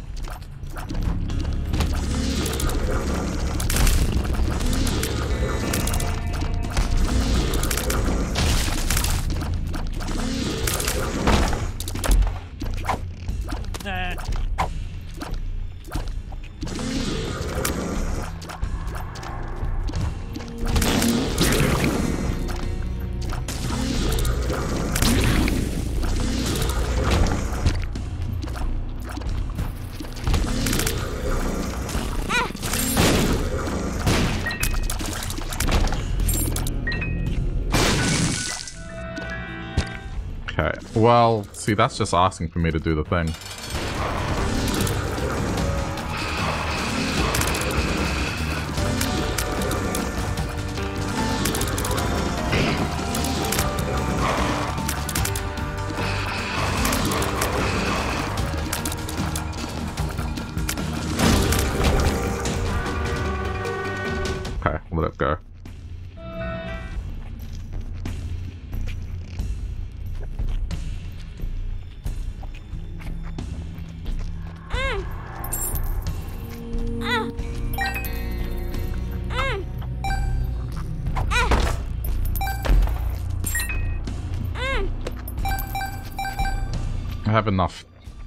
Well, see, that's just asking for me to do the thing. Okay, let it go. I have enough.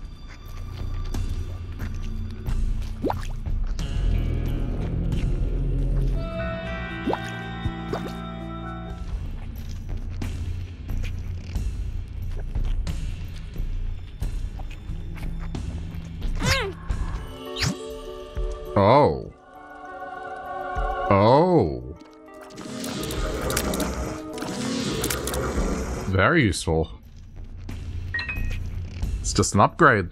Oh. Oh. Very useful. It's just an upgrade.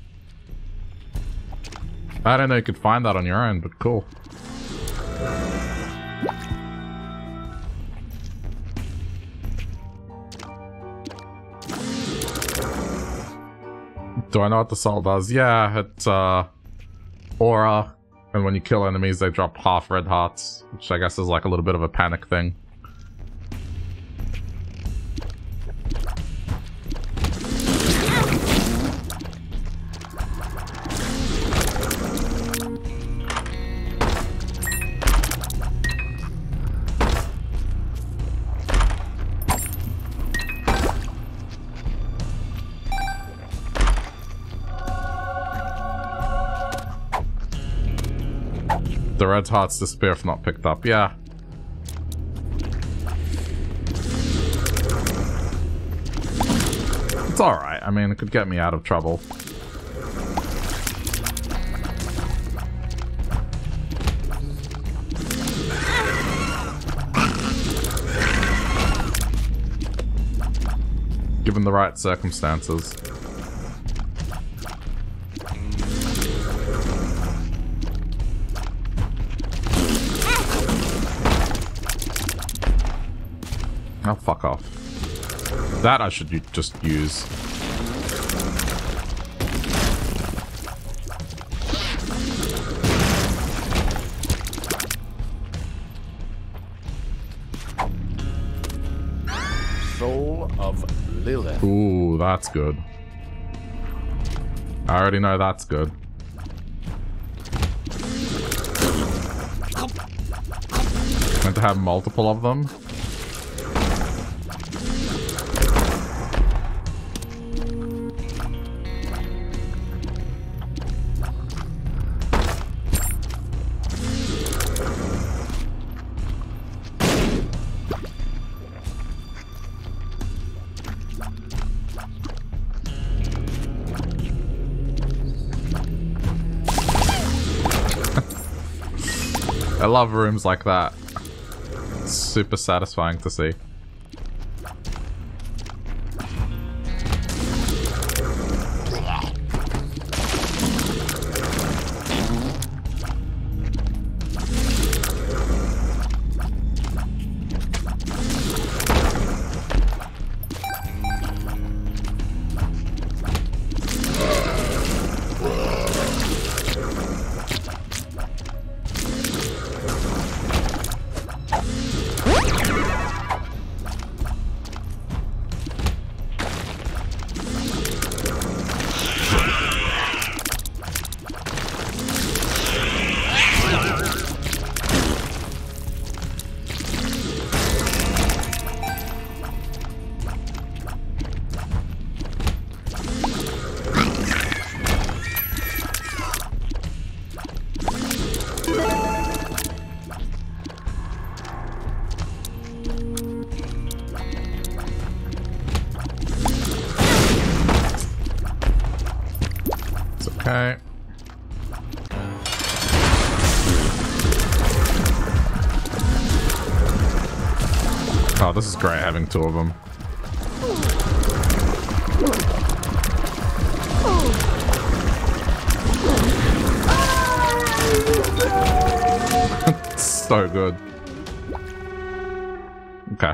I don't know you could find that on your own, but cool. Do I know what the soul does? Yeah, it's uh aura, and when you kill enemies they drop half red hearts, which I guess is like a little bit of a panic thing. The red hearts disappear if not picked up. Yeah. It's alright. I mean, it could get me out of trouble. Given the right circumstances. Oh, fuck off. That I should just use. Soul of Lilith. Ooh, that's good. I already know that's good. Meant to have multiple of them. I love rooms like that. It's super satisfying to see. Okay. Oh, this is great having two of them. It's so good. Okay.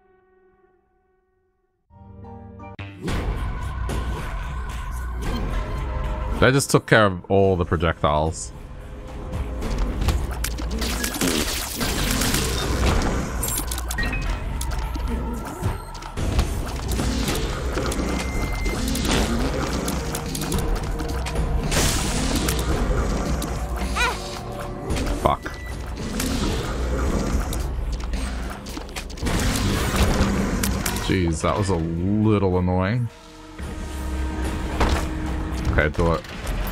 They just took care of all the projectiles. Fuck. Jeez, that was a little annoying. Okay, do it.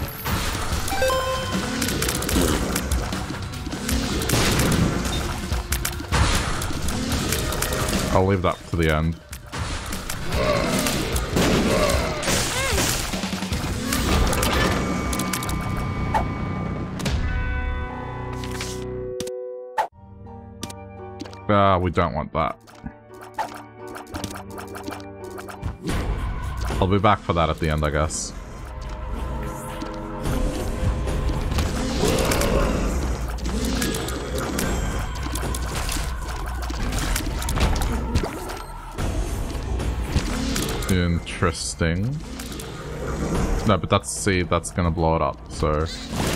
I'll leave that to the end. Ah, we don't want that. I'll be back for that at the end, I guess. Interesting. No, but that's, see, that's gonna blow it up, so...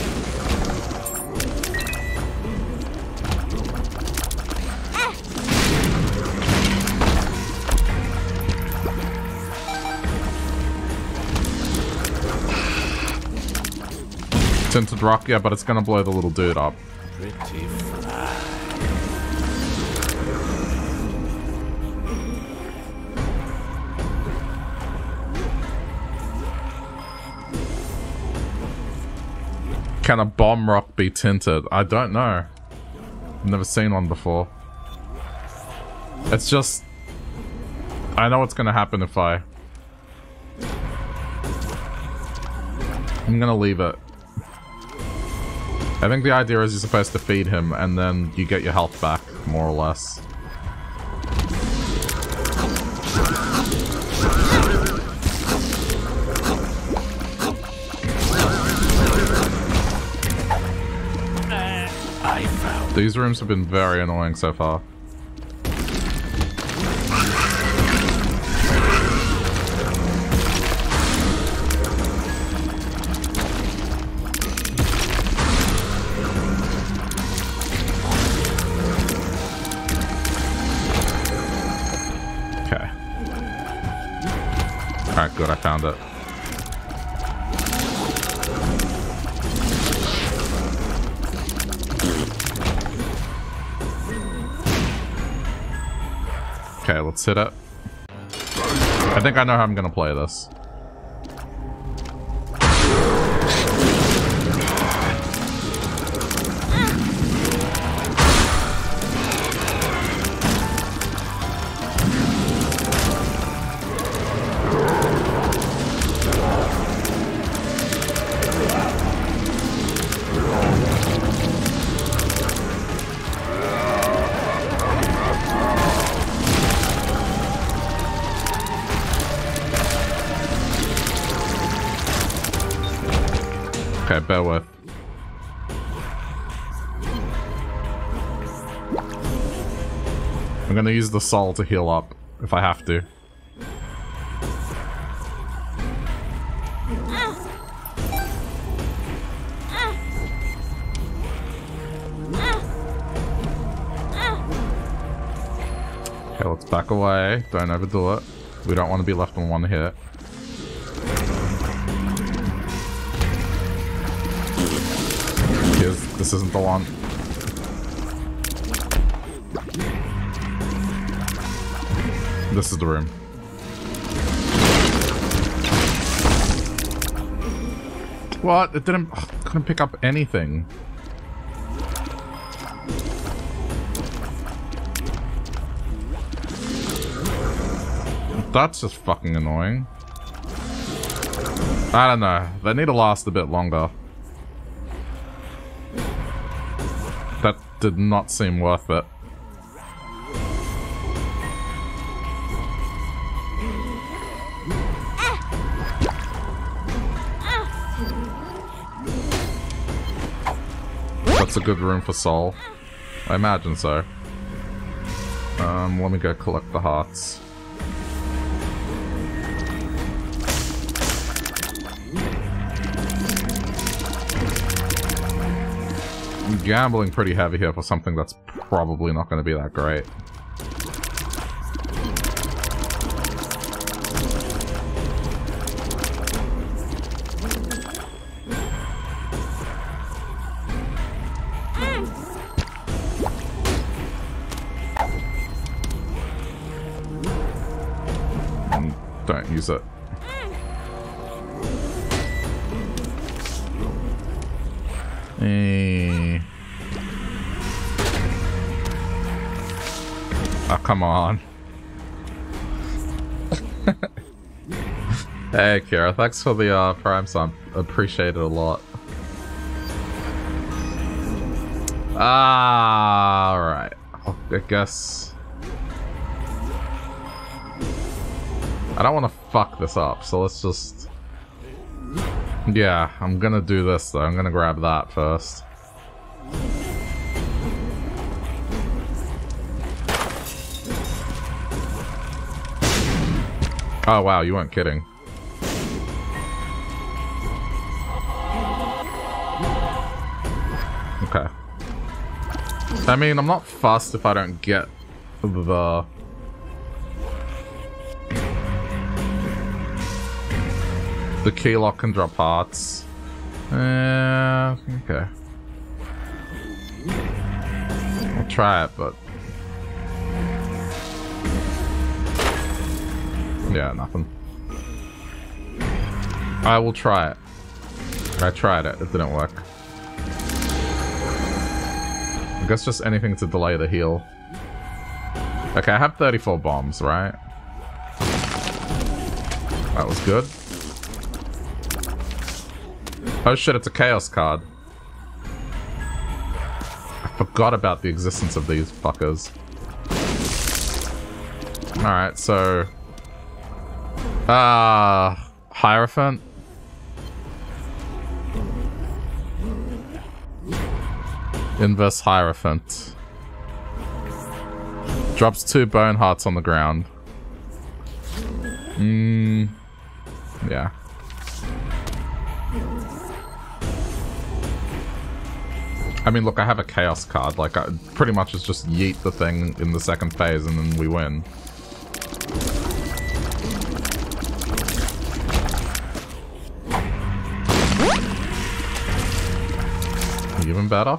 Tinted rock, yeah, but it's gonna blow the little dude up. Pretty fly. Can a bomb rock be tinted? I don't know. I've never seen one before. It's just... I know what's gonna happen if I... I'm gonna leave it. I think the idea is you're supposed to feed him and then you get your health back, more or less. I found These rooms have been very annoying so far. Alright, good, I found it. Okay, let's hit it. I think I know how I'm gonna play this. Okay, bear with. I'm gonna use the soul to heal up, if I have to. Okay, let's back away. Don't overdo it. We don't want to be left on one hit. This isn't the one. This is the room. What? It didn't... Ugh, couldn't pick up anything. That's just fucking annoying. I don't know. They need to last a bit longer. That did not seem worth it. That's a good room for soul. I imagine so. Um, let me go collect the hearts. I'm gambling pretty heavy here for something that's probably not going to be that great. Mm, don't use it. Hey. Oh, come on. Hey, Kira, thanks for the uh, Prime Sub. Appreciate it a lot. Ah, alright. I guess... I don't want to fuck this up, so let's just... Yeah, I'm gonna do this though. I'm gonna grab that first. Oh wow, you weren't kidding. Okay. I mean, I'm not fussed if I don't get the... The key lock can drop hearts. Uh, okay. I'll try it, but... Yeah, nothing. I will try it. I tried it, it didn't work. guess just anything to delay the heal. Okay, I have thirty-four bombs, right? That was good. Oh shit, it's a chaos card. I forgot about the existence of these fuckers. Alright, so... Ah, uh, Hierophant? Inverse Hierophant. Drops two bone hearts on the ground. Mmm... Yeah. I mean, look, I have a chaos card. Like, I pretty much is just yeet the thing in the second phase and then we win. Even better.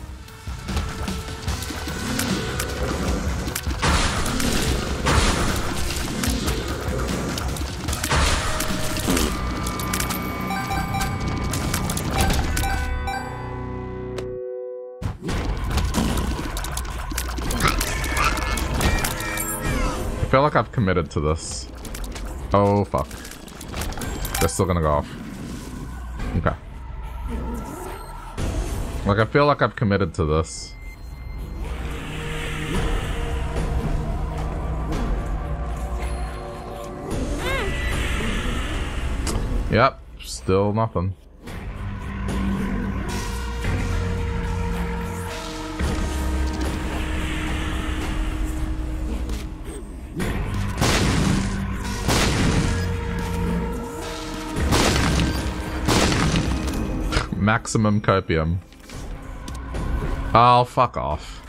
I feel like I've committed to this. Oh, fuck. They're still gonna go off. Okay. Like, I feel like I've committed to this. Yep, still nothing. Maximum copium. Oh, fuck off.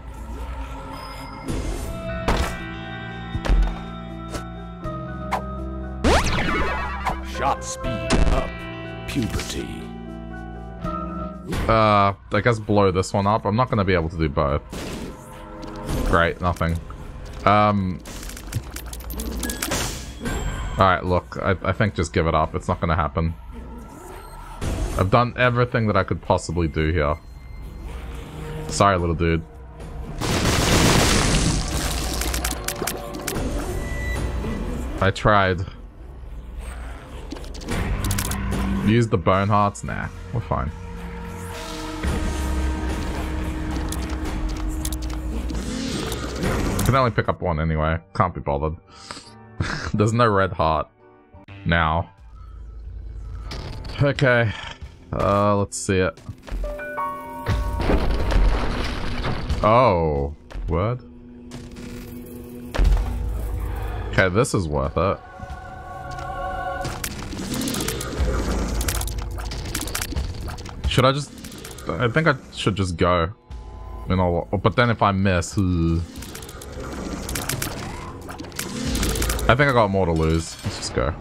Shot speed up. Puberty. Uh, I guess blow this one up. I'm not gonna be able to do both. Great, nothing. Um... Alright, look, I, I think just give it up. It's not gonna happen. I've done everything that I could possibly do here. Sorry, little dude. I tried. Use the bone hearts? Nah, we're fine. Can only pick up one anyway. Can't be bothered. There's no red heart now. Okay. Uh, let's see it. Oh, what? Okay, this is worth it. Should I just... I think I should just go. You know, but then if I miss... Ugh. I think I got more to lose. Let's just go.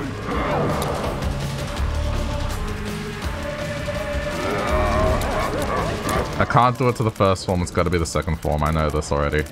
I can't do it to the first form, it's gotta be the second form, I know this already.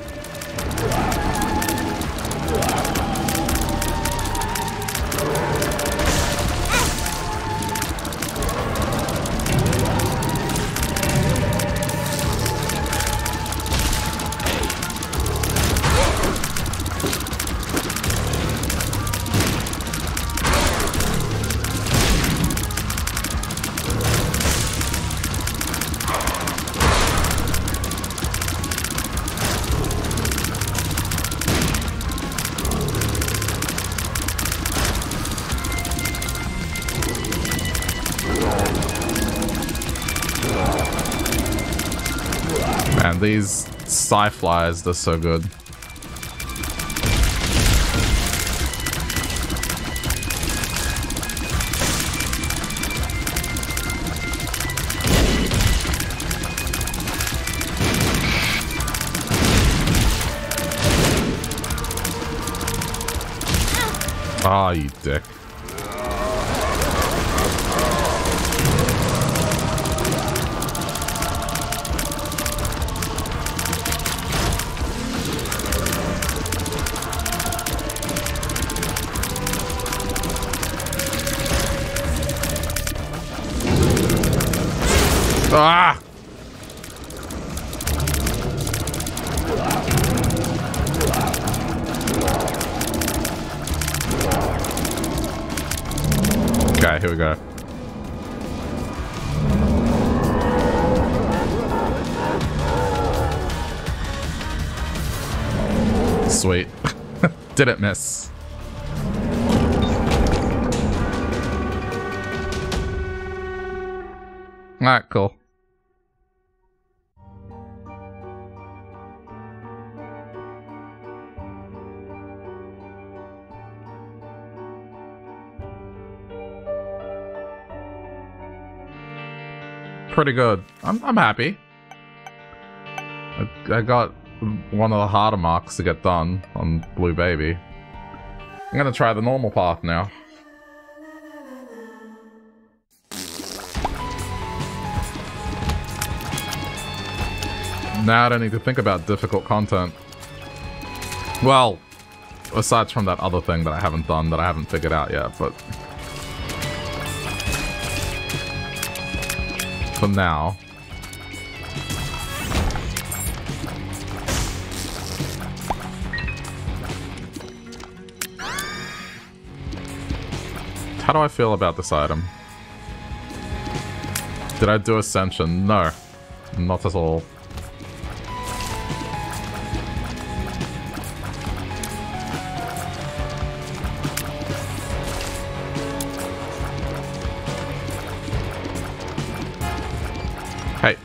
These Psy-Flies, they're so good. Ah, oh, you dick. Ah! Okay, here we go. Sweet. Didn't miss. Alright, cool. Pretty good. I'm, I'm happy. I, I got one of the harder marks to get done on Blue Baby. I'm gonna try the normal path now. Now I don't need to think about difficult content. Well, aside from that other thing that I haven't done that I haven't figured out yet, but... for now... How do I feel about this item? Did I do Ascension? No. Not at all. Hey.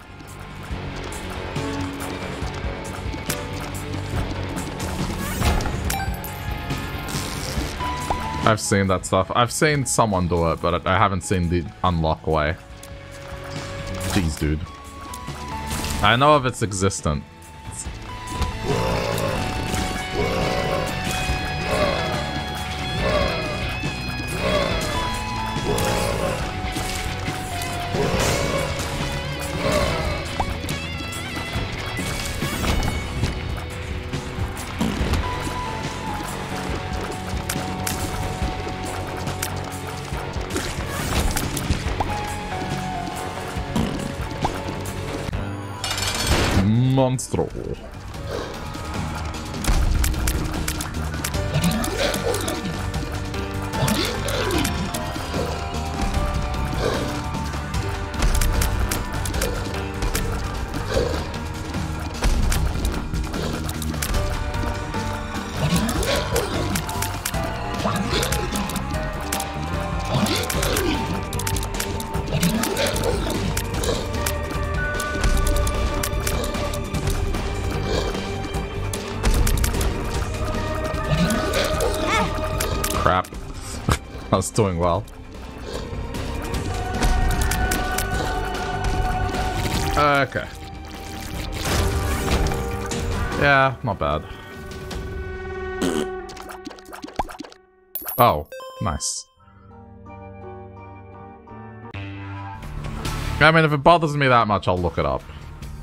I've seen that stuff. I've seen someone do it, but I haven't seen the unlock way. Jeez, dude. I know of its existence. Monstro. Crap. I was doing well. Okay. Yeah, not bad. Oh, nice. I mean, if it bothers me that much, I'll look it up.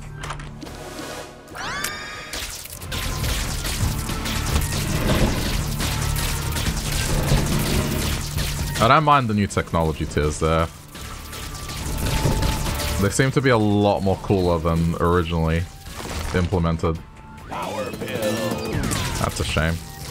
I don't mind the new technology tiers there. They seem to be a lot more cooler than originally implemented. Power bill. That's a shame.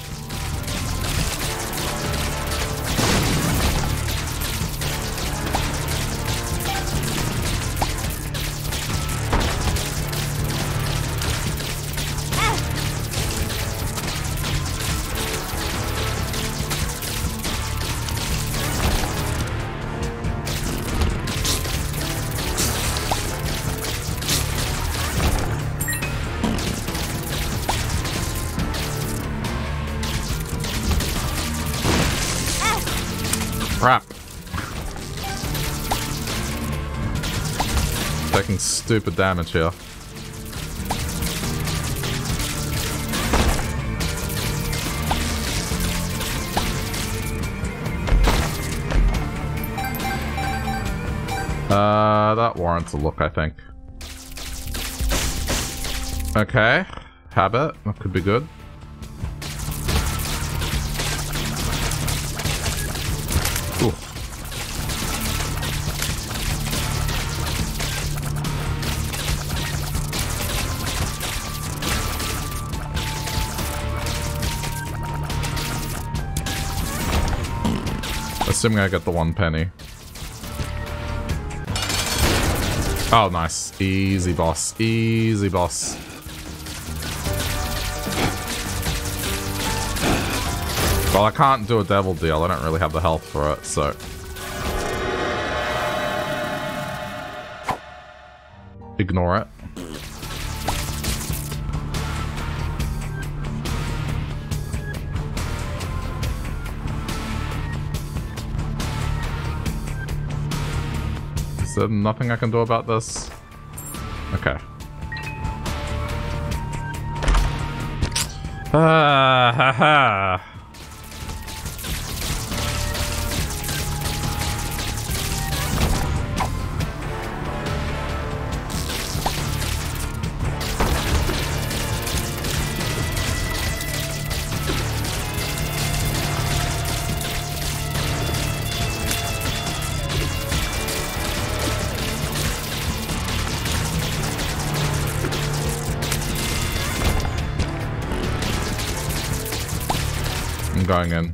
Crap. Taking stupid damage here. Uh, that warrants a look, I think. Okay. Habit. That could be good. assuming I get the one penny. Oh, nice. Easy, boss. Easy, boss. Well, I can't do a devil deal. I don't really have the health for it, so... Ignore it. Is there nothing I can do about this? Okay. Ah, ha ha. Going in.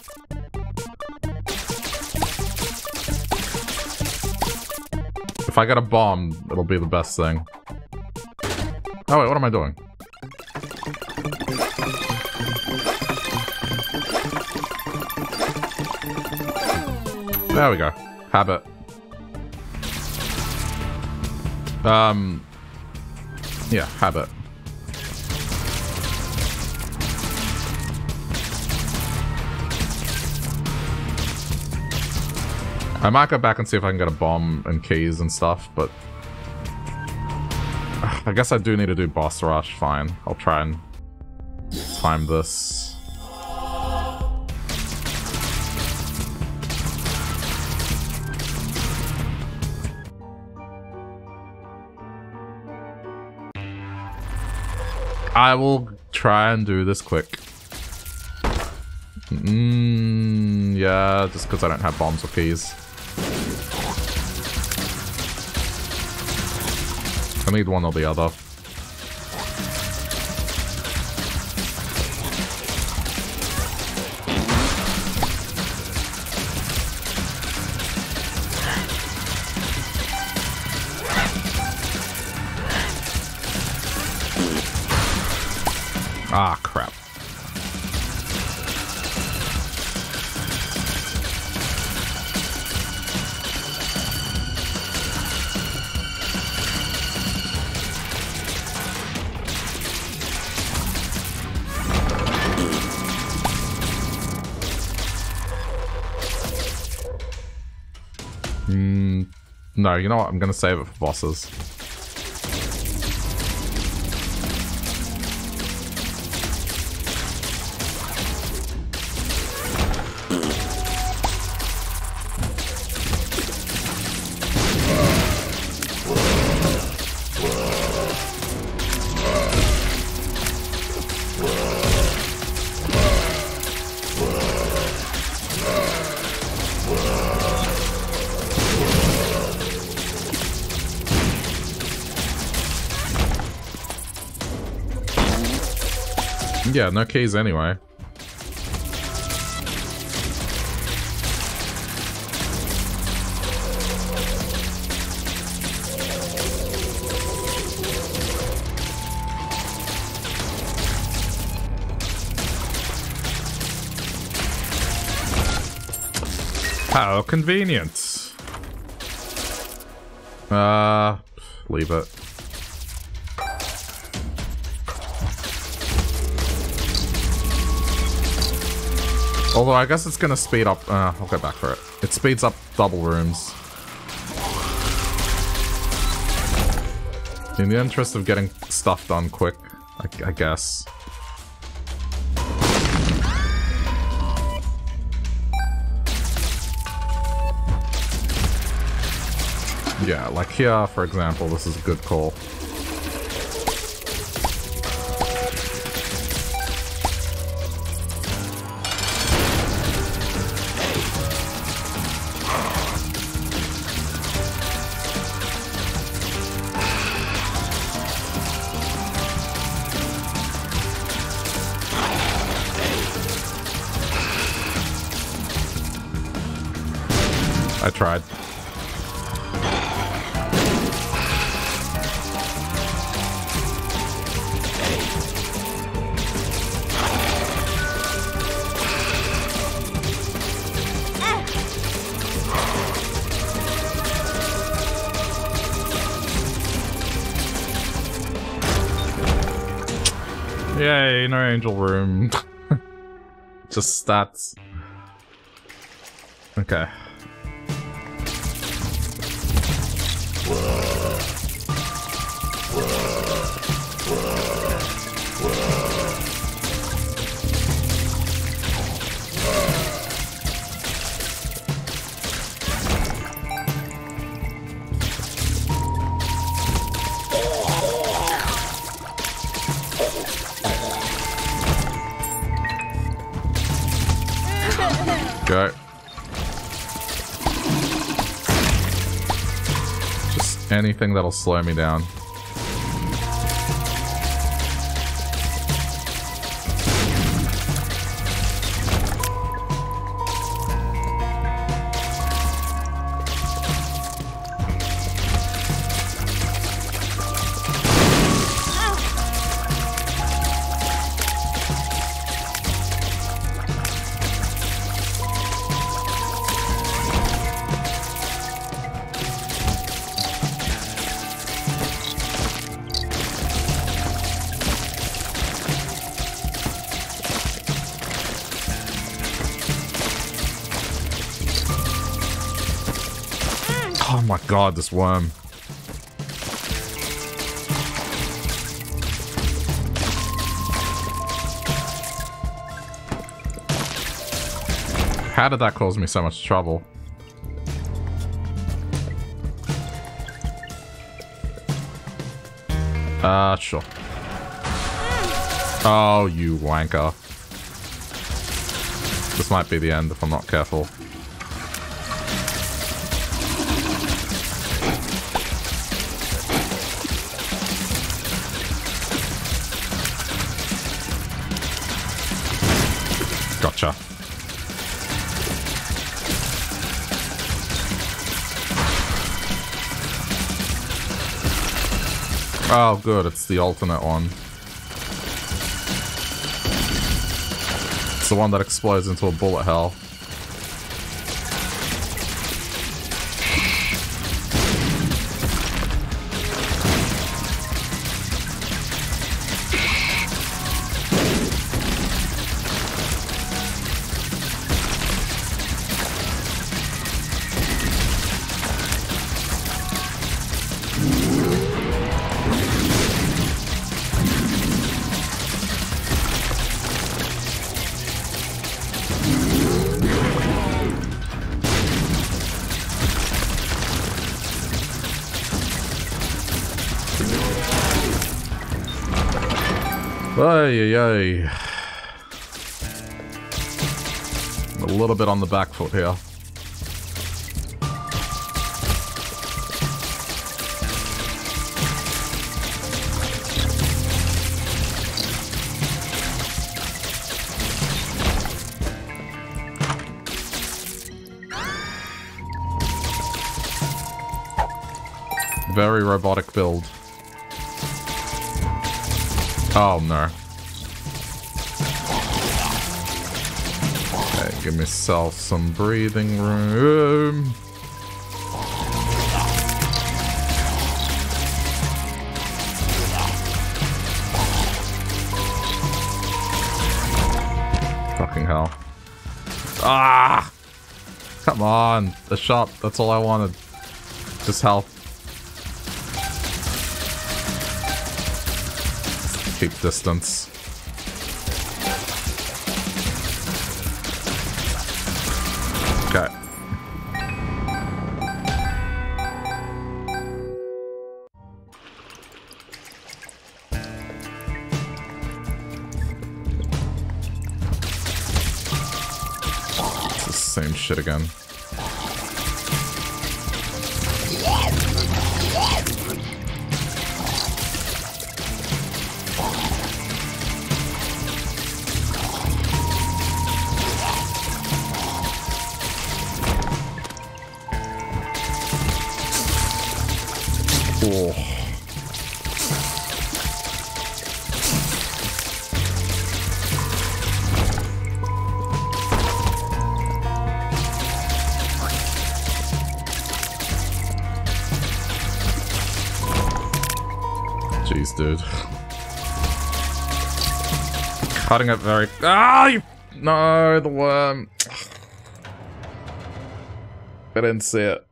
If I get a bomb, it'll be the best thing. Oh wait, what am I doing? There we go. Habit. Um. Yeah, habit. I might go back and see if I can get a bomb and keys and stuff, but... I guess I do need to do boss rush. Fine. I'll try and time this. I will try and do this quick. Mm, yeah, just because I don't have bombs or keys. I need one or the other. Ah, crap. Mm, no, you know what? I'm gonna save it for bosses. Yeah, no keys anyway. How convenient. Uh, leave it. Although I guess it's gonna speed up. Uh, I'll go back for it. It speeds up double rooms. In the interest of getting stuff done quick, I, I guess. Yeah, like here, for example, this is a good call. tried. Yay, no angel room. Just stats. Okay. Go. Just anything that'll slow me down. Oh my god, this worm. How did that cause me so much trouble? Uh, sure. Oh, you wanker. This might be the end if I'm not careful. Gotcha. Oh, good. It's the alternate one. It's the one that explodes into a bullet hell. Ay, ay, ay. A little bit on the back foot here. Very robotic build. Oh no. Okay, give myself some breathing room. Fucking hell. Ah! Come on, the shop, that's all I wanted. Just health. Keep distance. Okay. It's the same shit again. Oh. Jeez, dude. Cutting it very... Ah, you... No, the worm. I didn't see it.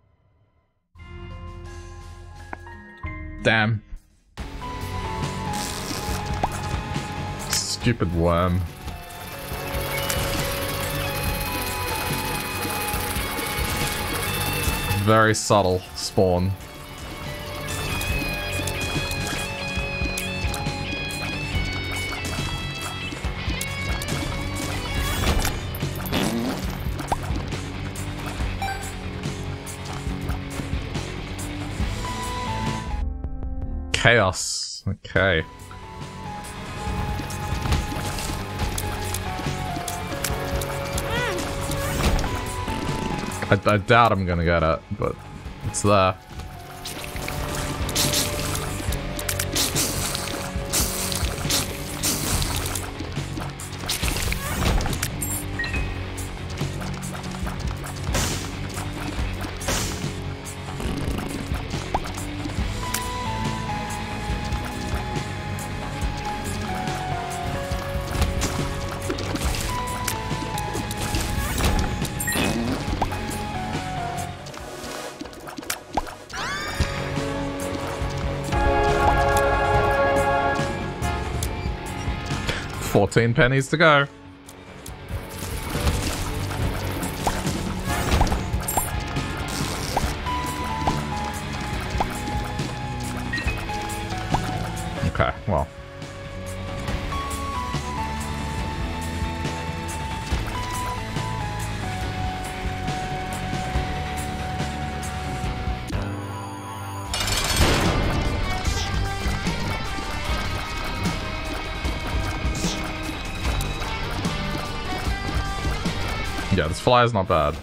Damn. Stupid worm. Very subtle spawn. Chaos. Okay. I, I doubt I'm gonna get it, but it's there. fourteen pennies to go. Okay, well. Yeah, this fly is not bad.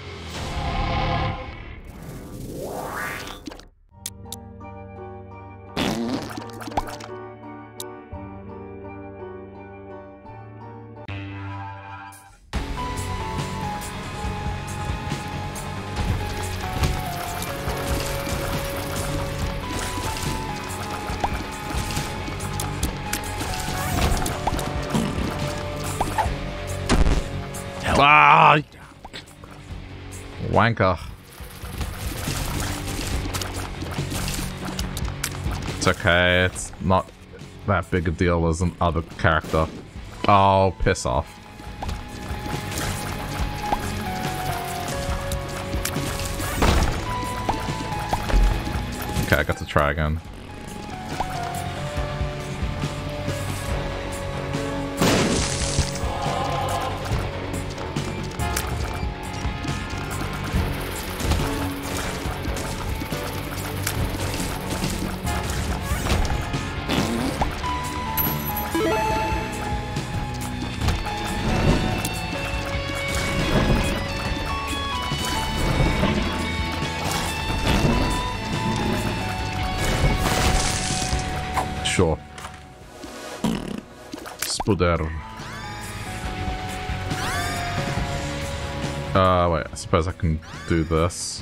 Ah! Wanker. It's okay, it's not that big a deal as an other character. Oh, piss off. Okay, I got to try again. Sure. Spuder. Uh, wait, I suppose I can do this.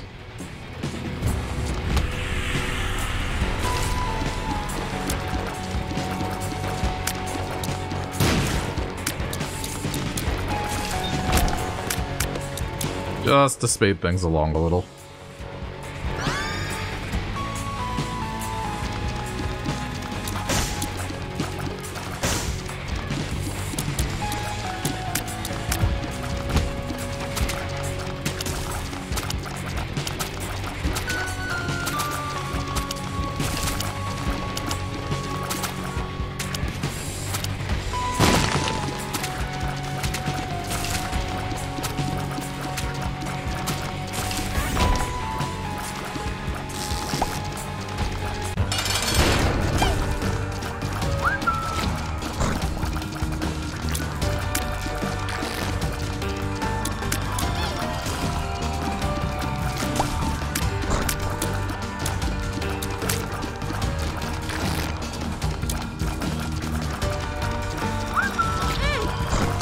Just to speed things along a little.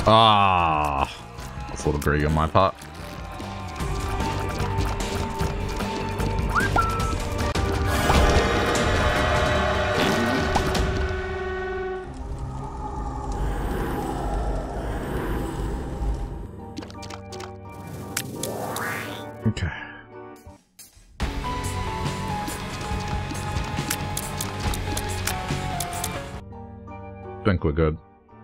Ah, that's a little greedy on my part. Okay. Think we're good.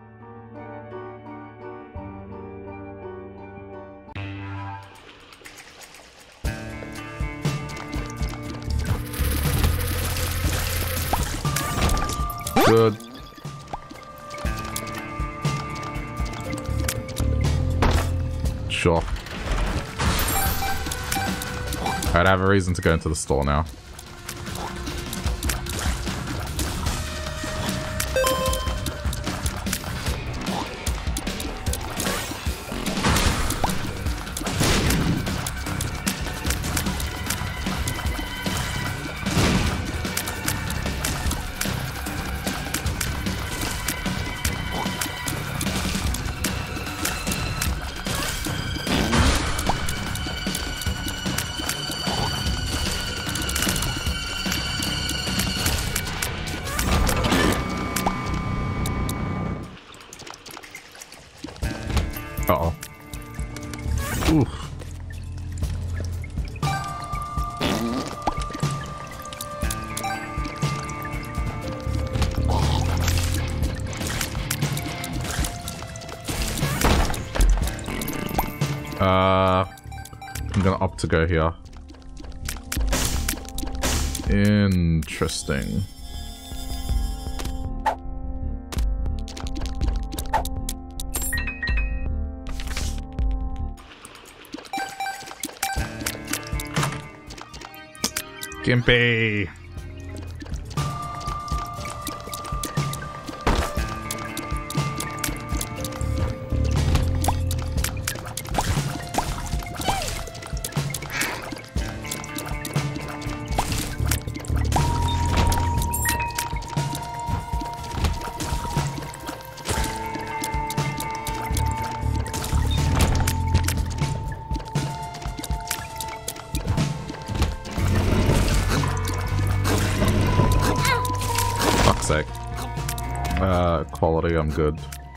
Good. Sure. I'd have a reason to go into the store now. Uh-oh. Oof. Uh, I'm gonna opt to go here. Interesting. Gimpy. Uh, quality, I'm good.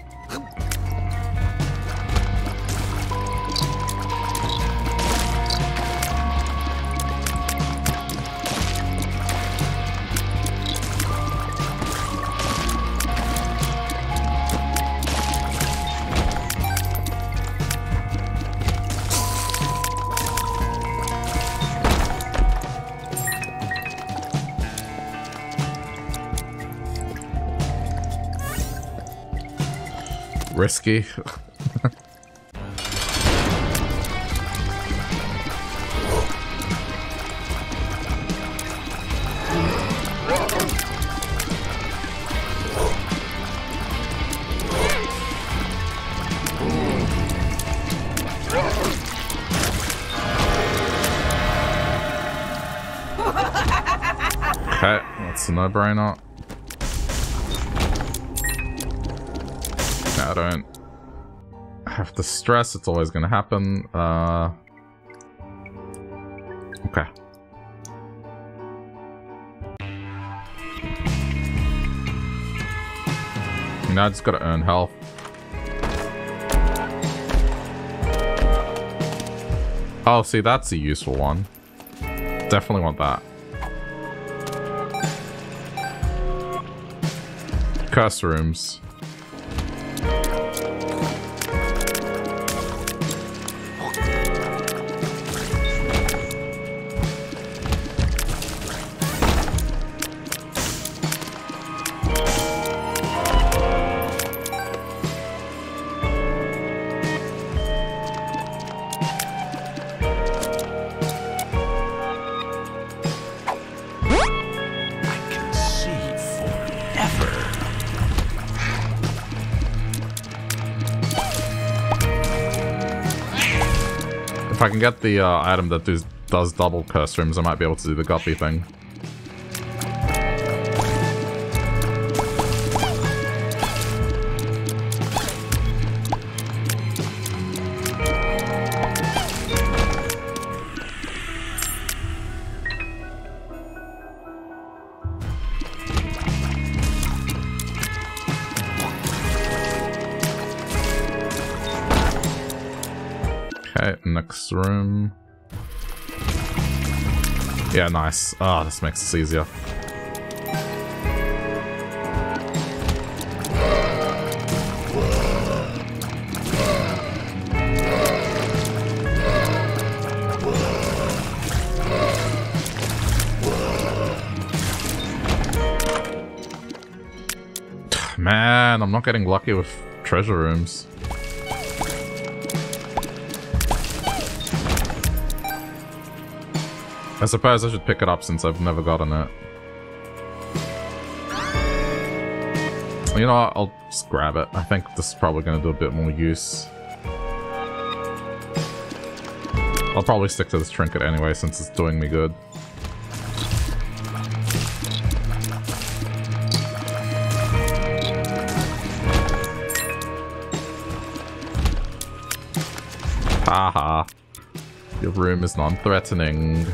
Risky. Okay, that's a no-brainer. I don't have to stress, it's always gonna happen. Uh, okay. Now I just gotta earn health. Oh, see, that's a useful one. Definitely want that. Curse rooms. If I can get the uh, item that does, does double curse rooms, I might be able to do the guppy thing. room. Yeah, nice. Oh, this makes this easier. Man, I'm not getting lucky with treasure rooms. I suppose I should pick it up since I've never gotten it. You know what? I'll just grab it. I think this is probably going to do a bit more use. I'll probably stick to this trinket anyway since it's doing me good. Haha. Your room is non-threatening.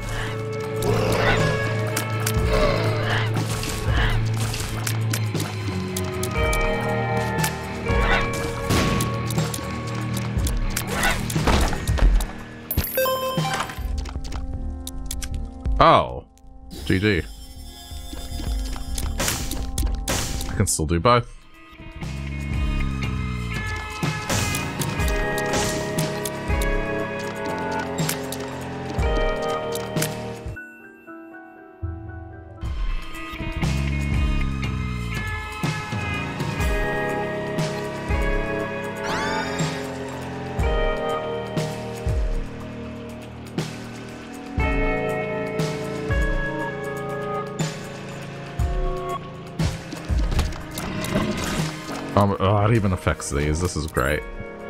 Oh. G G. I can still do both. Um, oh, it even affects these. This is great.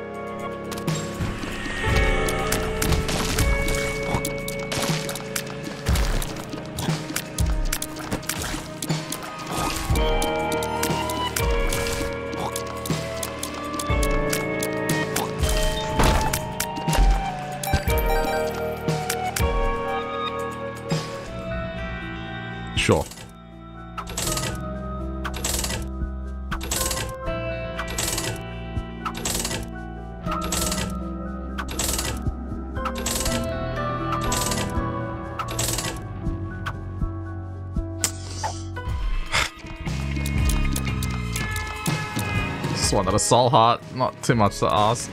Sure. Just wanted a soul heart, not too much to ask.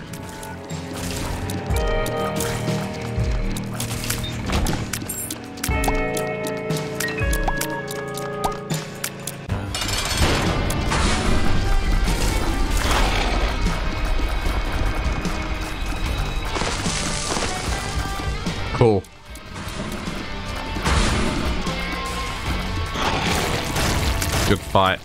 Cool. Good fight.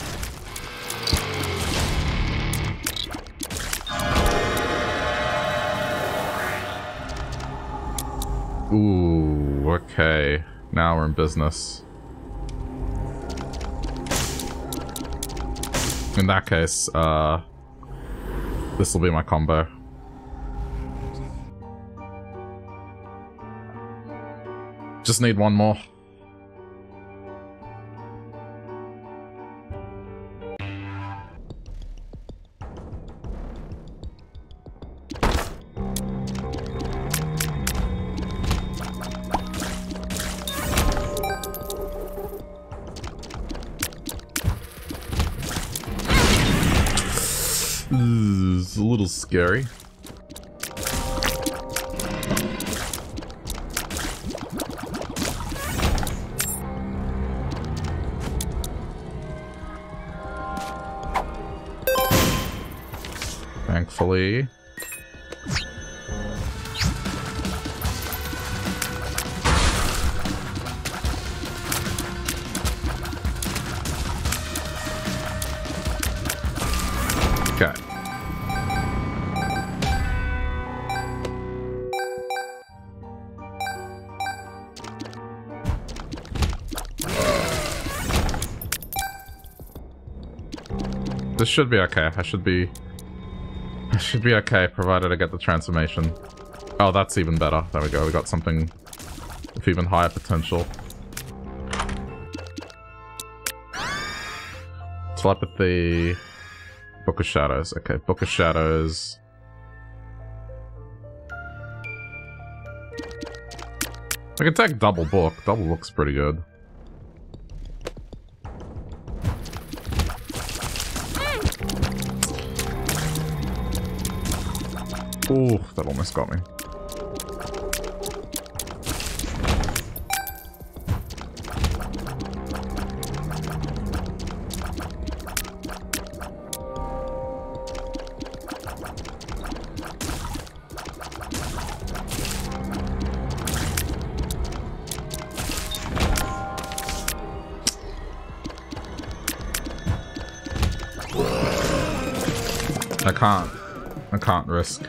Ooh, okay. Now we're in business. In that case, uh... this will be my combo. Just need one more. It's a little scary. Thankfully. Okay. This should be okay. I should be... I should be okay, provided I get the transformation. Oh, that's even better. There we go. We got something with even higher potential. Telepathy... Book of Shadows. Okay, Book of Shadows. I can take double book. Double book's pretty good. Ooh, that almost got me. I can't. I can't risk.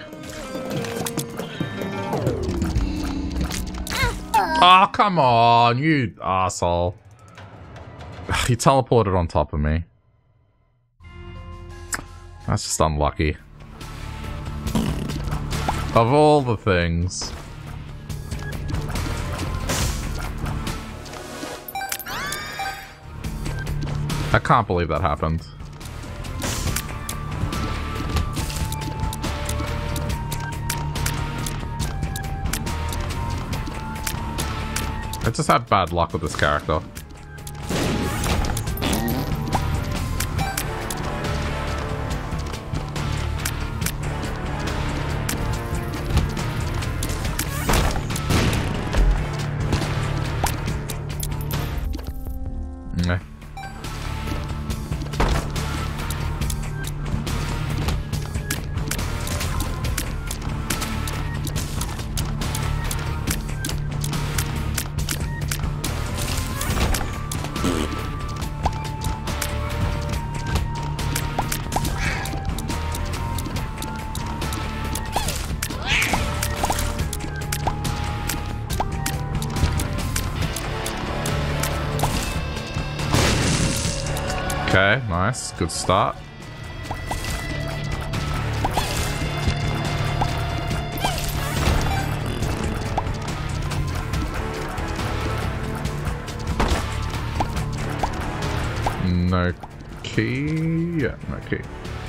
Oh, come on, you asshole. He teleported on top of me. That's just unlucky. Of all the things. I can't believe that happened. I just had bad luck with this character. Meh. Okay, nice. Good start. No key? Yeah, no key.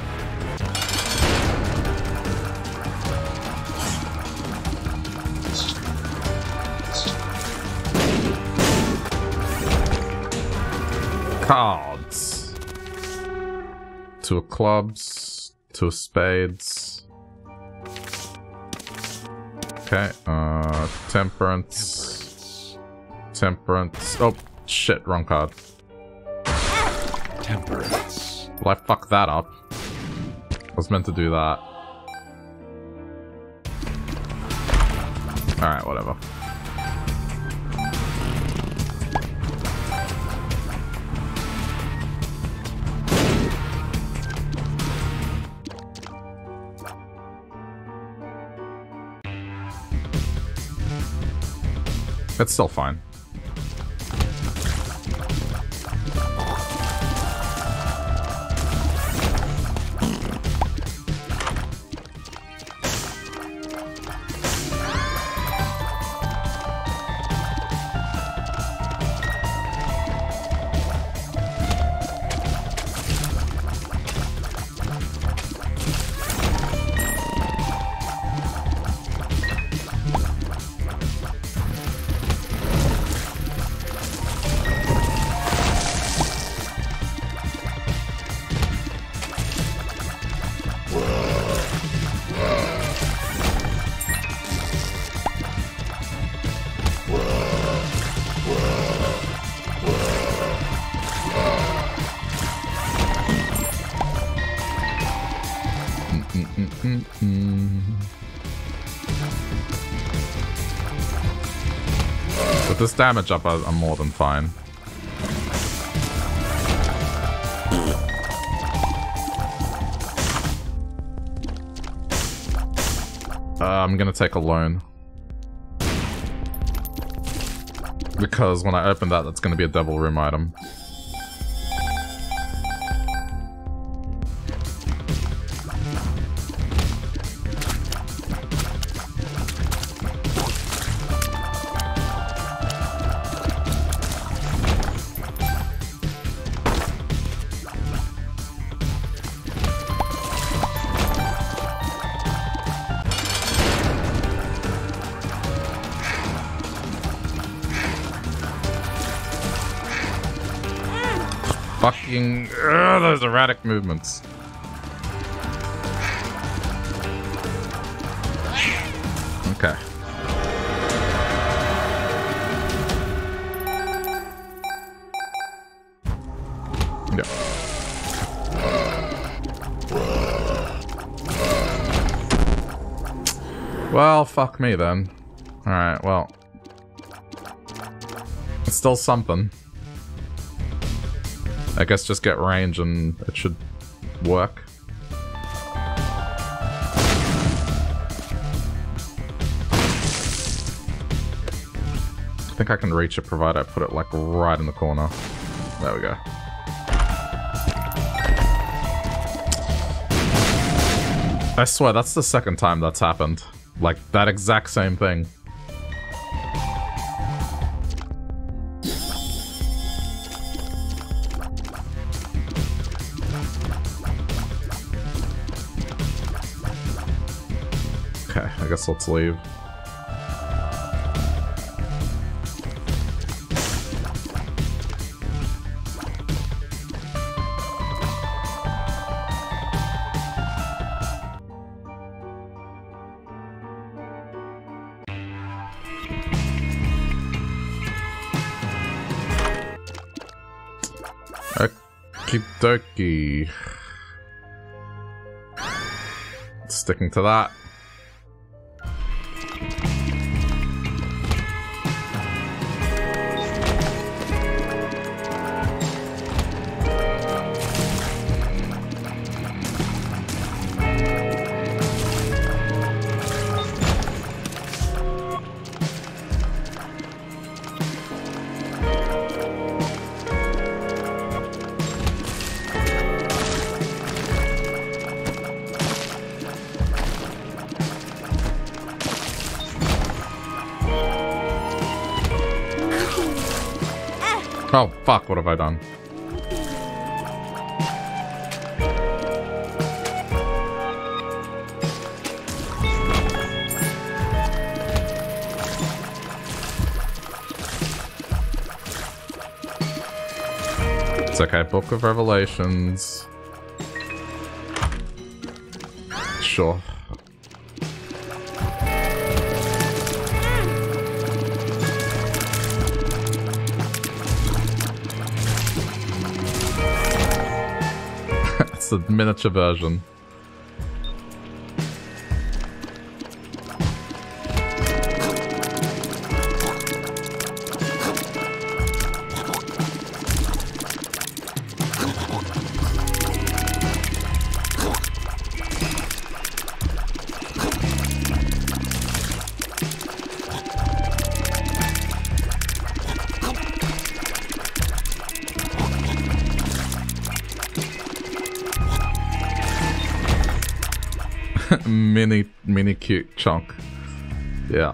Cards. Two of clubs, two of spades. Okay, uh, temperance. Temperance. Oh, shit, wrong card. Temperance. Well, I fucked that up. I was meant to do that. Alright, whatever. It's still fine. With this damage up, I'm more than fine. Uh, I'm gonna take a loan. Because when I open that, that's gonna be a devil room item. Fucking... Ugh, those erratic movements. Okay. Yeah. Well, fuck me then. Alright, well. It's still something. I guess just get range and it should work. I think I can reach it provided I put it like right in the corner. There we go. I swear, that's the second time that's happened. Like, that exact same thing. Okay, I guess let's leave. Okie-dokie. Sticking to that. Oh, fuck, what have I done? It's okay, Book of Revelations. Sure. The miniature version. mini, mini cute chunk. Yeah.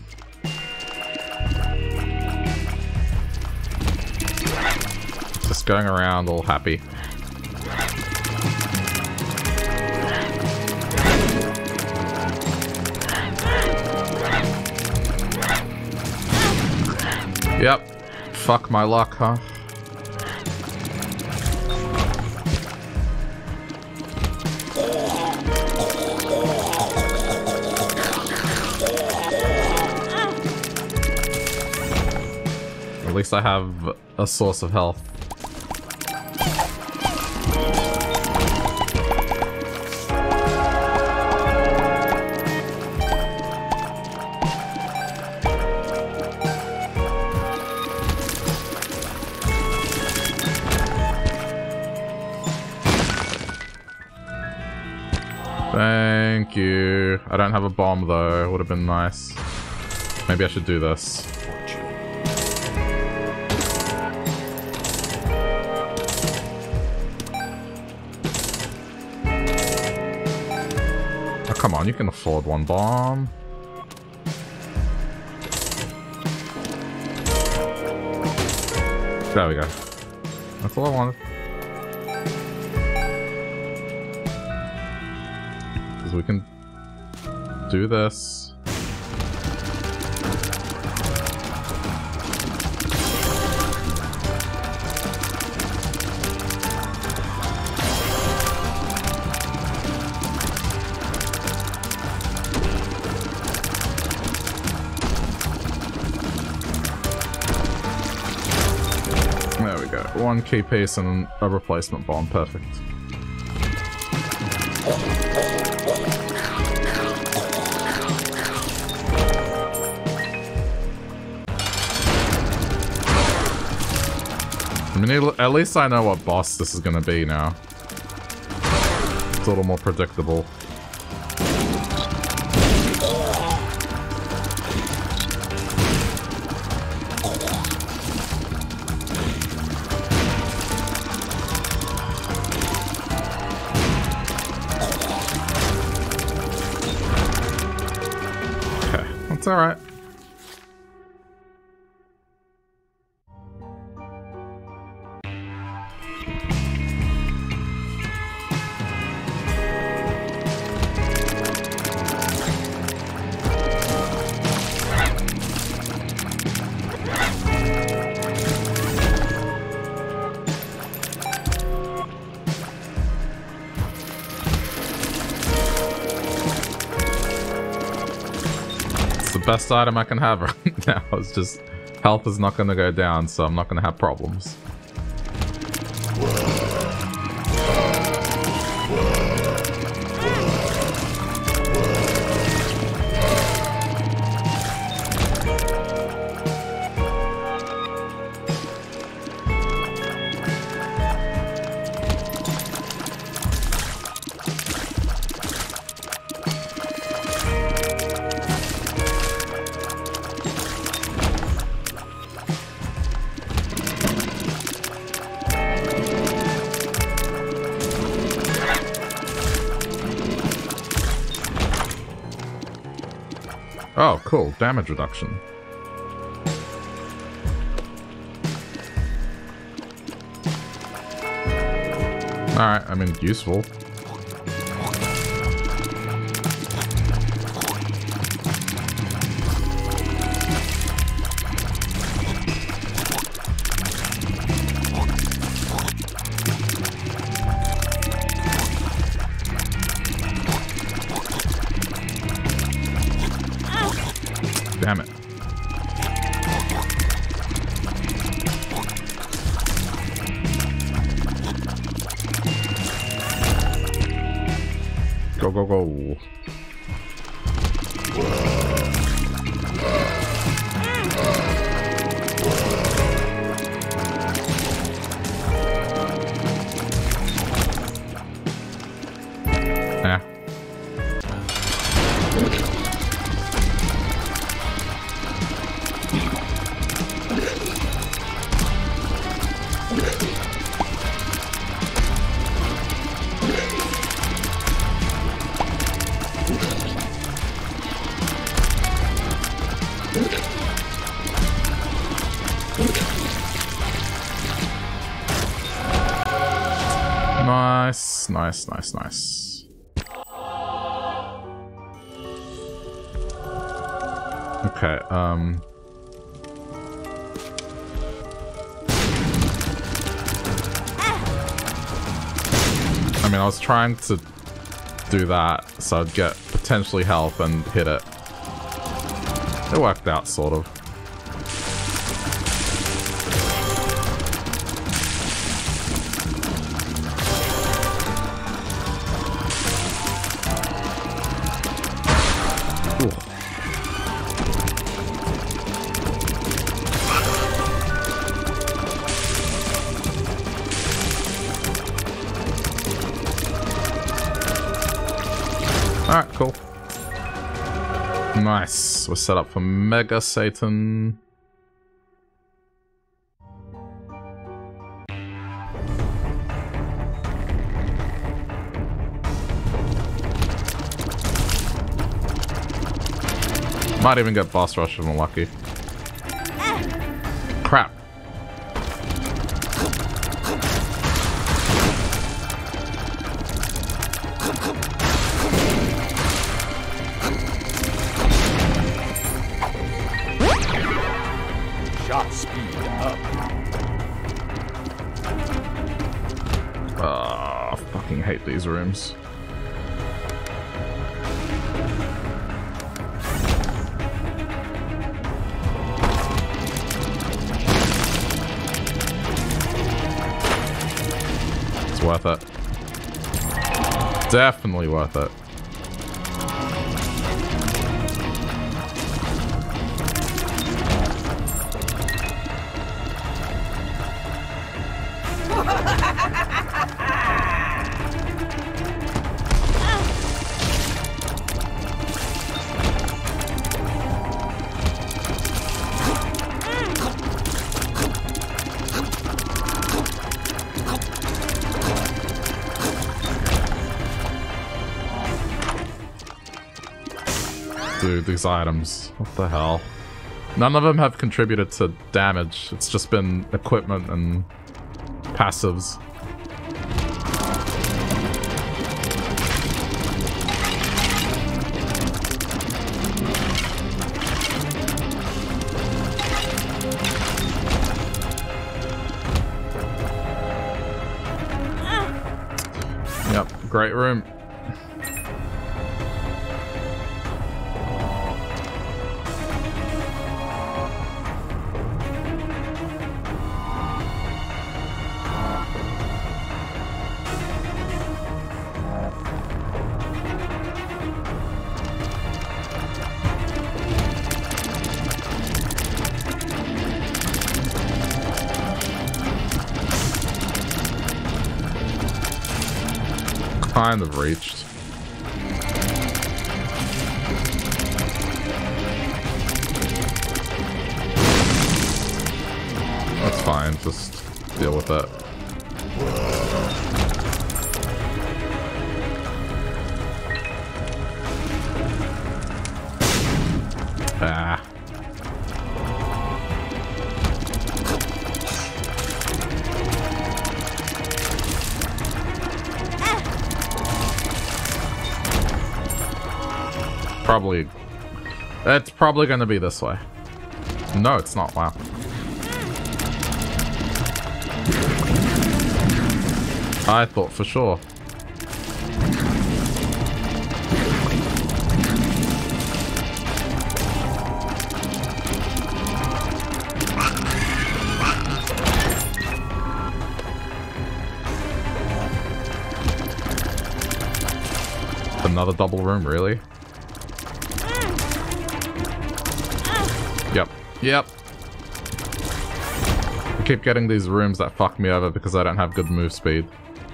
Just going around all happy. Yep. Fuck my luck, huh? At least I have a source of health. Thank you. I don't have a bomb though, it would have been nice. Maybe I should do this. Come on, you can afford one bomb. There we go. That's all I wanted. Because we can do this. go. One key piece and a replacement bomb. Perfect. I mean, at least I know what boss this is gonna be now. It's a little more predictable. Okay, that's alright. Best item I can have right now. It's just health is not going to go down, so I'm not going to have problems. Oh, cool. Damage reduction. Alright, I mean, useful. Damn it. Go, go, go. Yeah. Nice, nice, nice, nice. Okay, um... I mean, I was trying to do that so I'd get potentially health and hit it. It worked out, sort of. Alright, cool. Nice. We're set up for Mega Satan. Might even get boss rush if I'm lucky. Crap. Shot speed up. Ah, I fucking hate these rooms. Worth it. Definitely worth it. Dude, these items. What the hell? None of them have contributed to damage. It's just been equipment and passives. Yep, great room. Kind of reached. That's fine, just deal with it. Ah. Probably... It's probably gonna be this way. No, it's not. Wow. I thought for sure. Another double room, really? Yep. Yep. I keep getting these rooms that fuck me over because I don't have good move speed.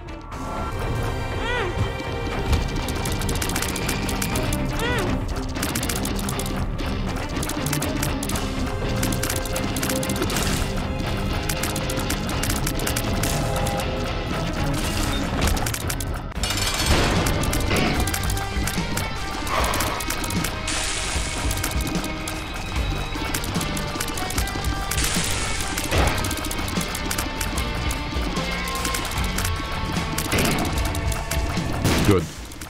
Good.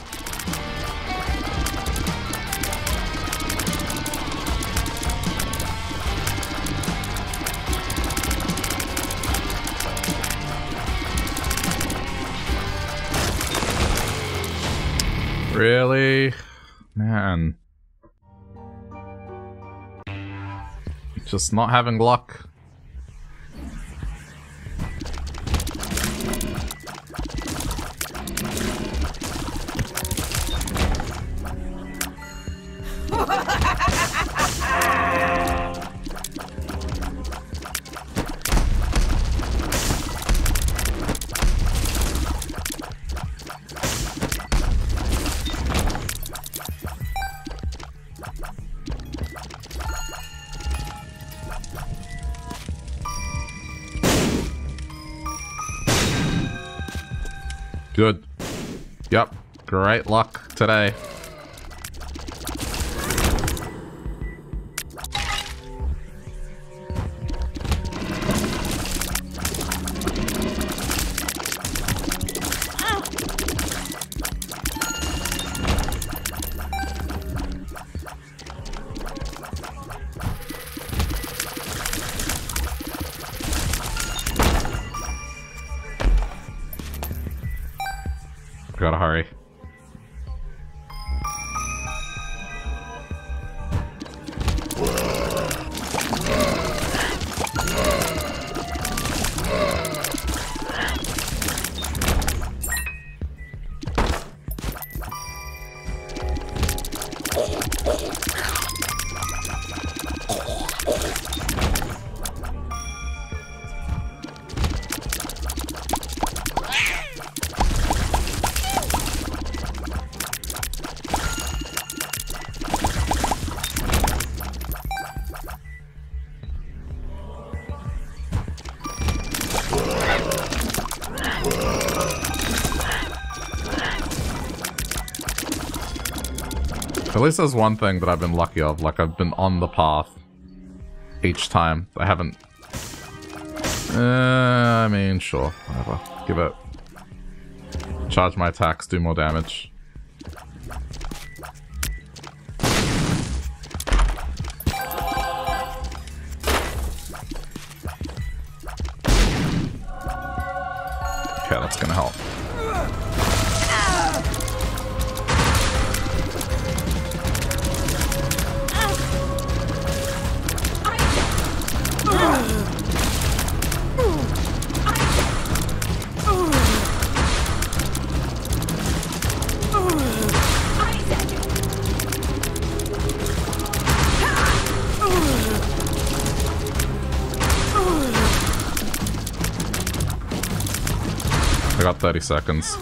Really? Man. Just not having luck. Good. Yep. Great luck today. Gotta hurry. least there's one thing that I've been lucky of. Like, I've been on the path each time. I haven't... Uh, I mean, sure. Whatever. Give it... Charge my attacks, do more damage. Okay, that's gonna help. I got thirty seconds.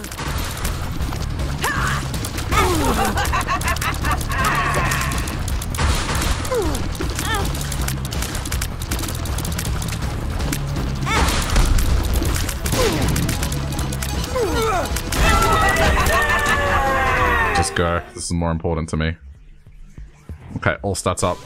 Just go. This is more important to me. Okay, all stats up.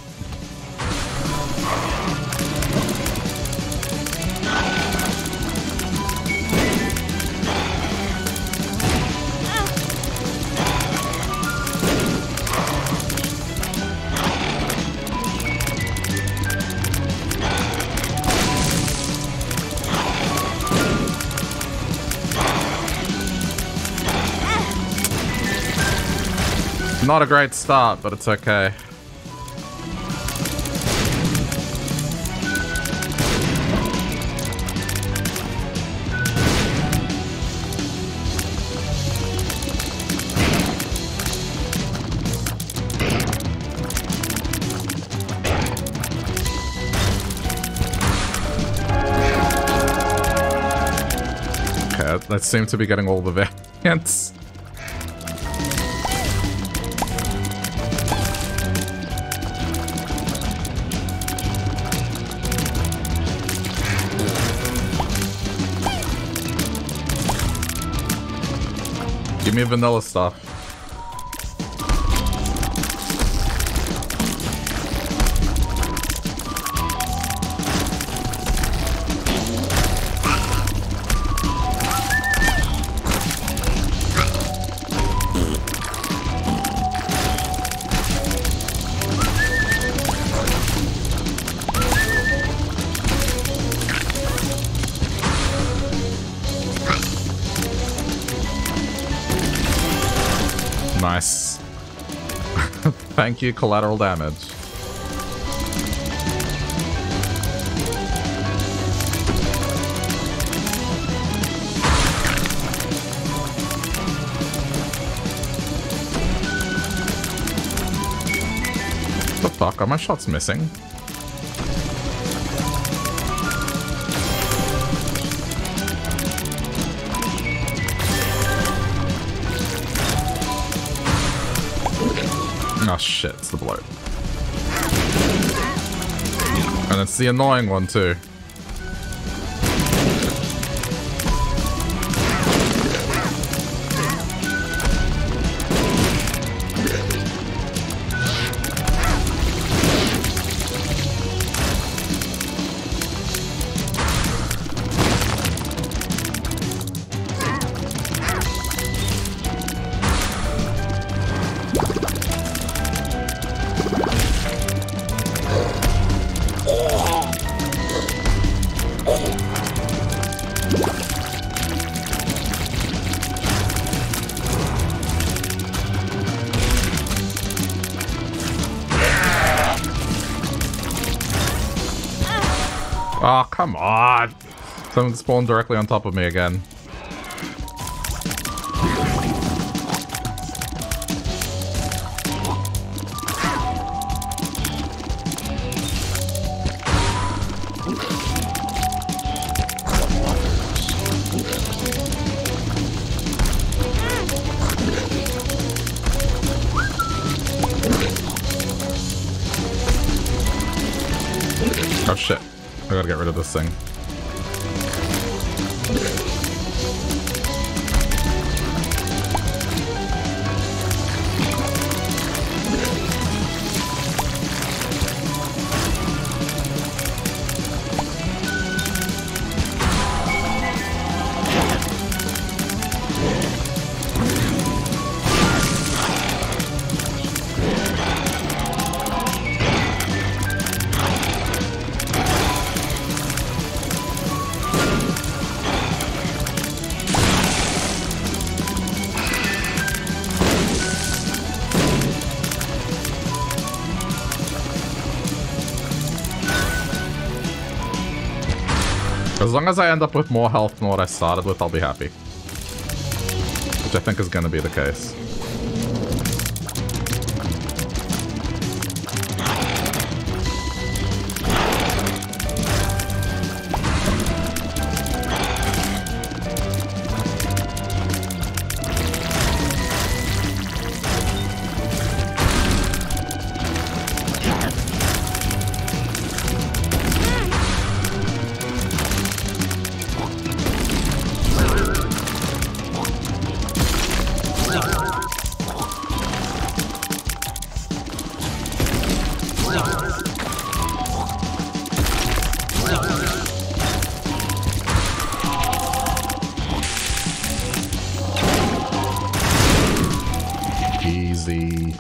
Not a great start, but it's okay. Okay, that seemed to be getting all the variants. Give me vanilla stuff. Nice. Thank you, collateral damage. The fuck? Are my shots missing? Oh shit, it's the bloat. And it's the annoying one too. Oh, come on! Someone spawned directly on top of me again. Oh shit. I gotta get rid of this thing. As long as I end up with more health than what I started with, I'll be happy. Which I think is going to be the case. Easy.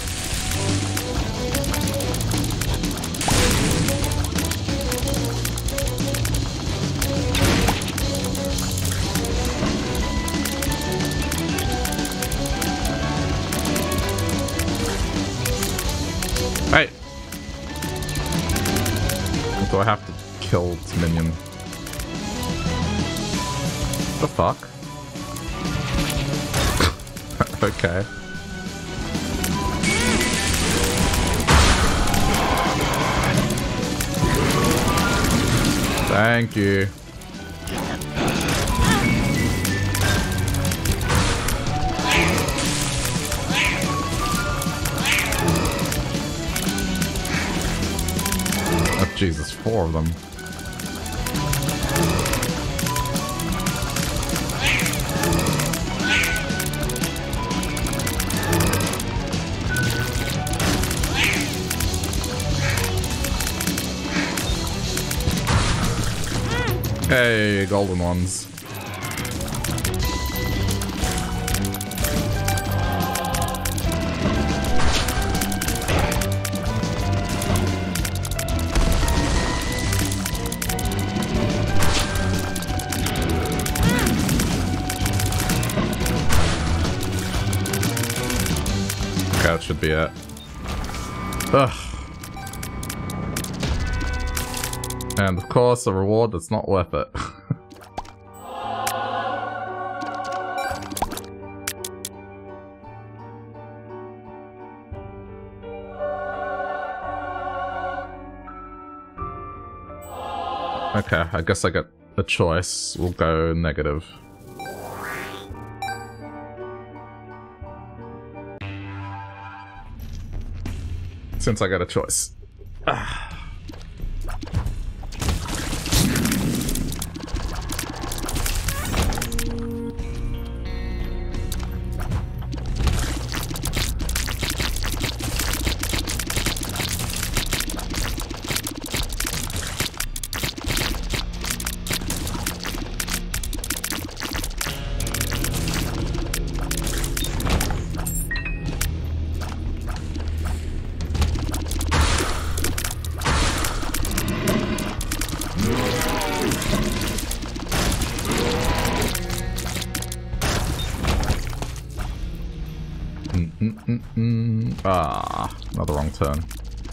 Hey! Do I have to kill this minion? The fuck? Okay. Thank you. Oh, Jesus, four of them. Hey, golden ones. Okay, that should be it. Ugh. And of course, a reward that's not worth it. Okay, I guess I get a choice. We'll go negative. Since I got a choice. Ah. Mm-mm-mm. Ah, another wrong turn.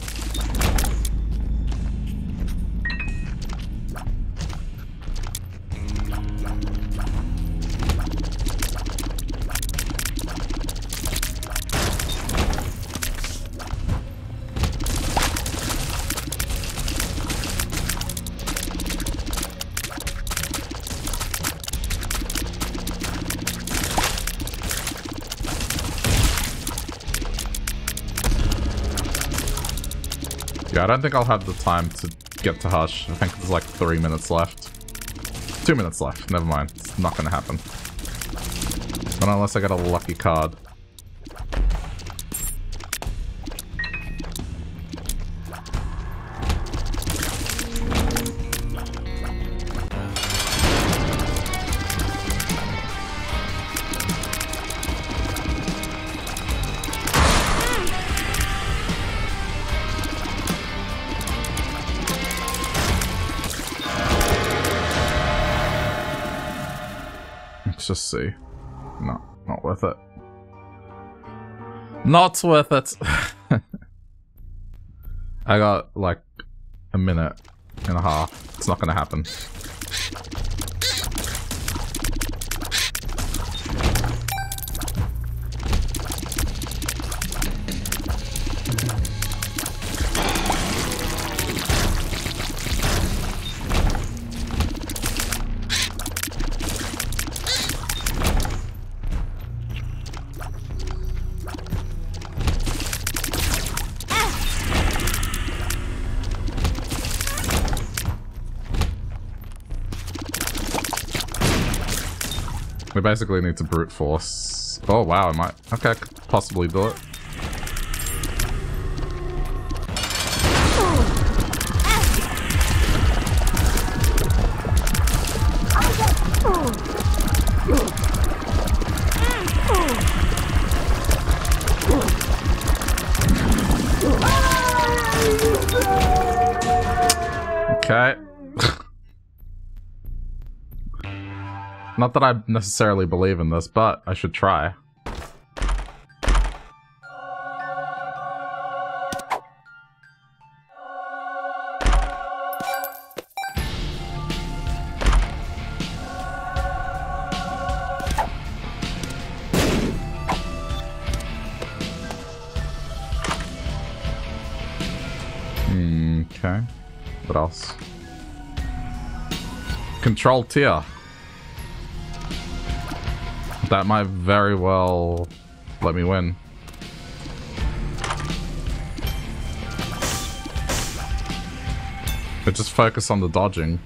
Yeah, I don't think I'll have the time to get to Hush. I think there's like three minutes left. Two minutes left. Never mind. It's not gonna happen. Not unless I get a lucky card. Let's just see. No, not worth it. Not worth it. I got like a minute and a half. It's not gonna happen. We basically need to brute force. Oh wow, I might. Okay, I could possibly do it. Okay. Not that I necessarily believe in this, but I should try. Hmm, okay. What else? Control tier. That might very well let me win. But just focus on the dodging.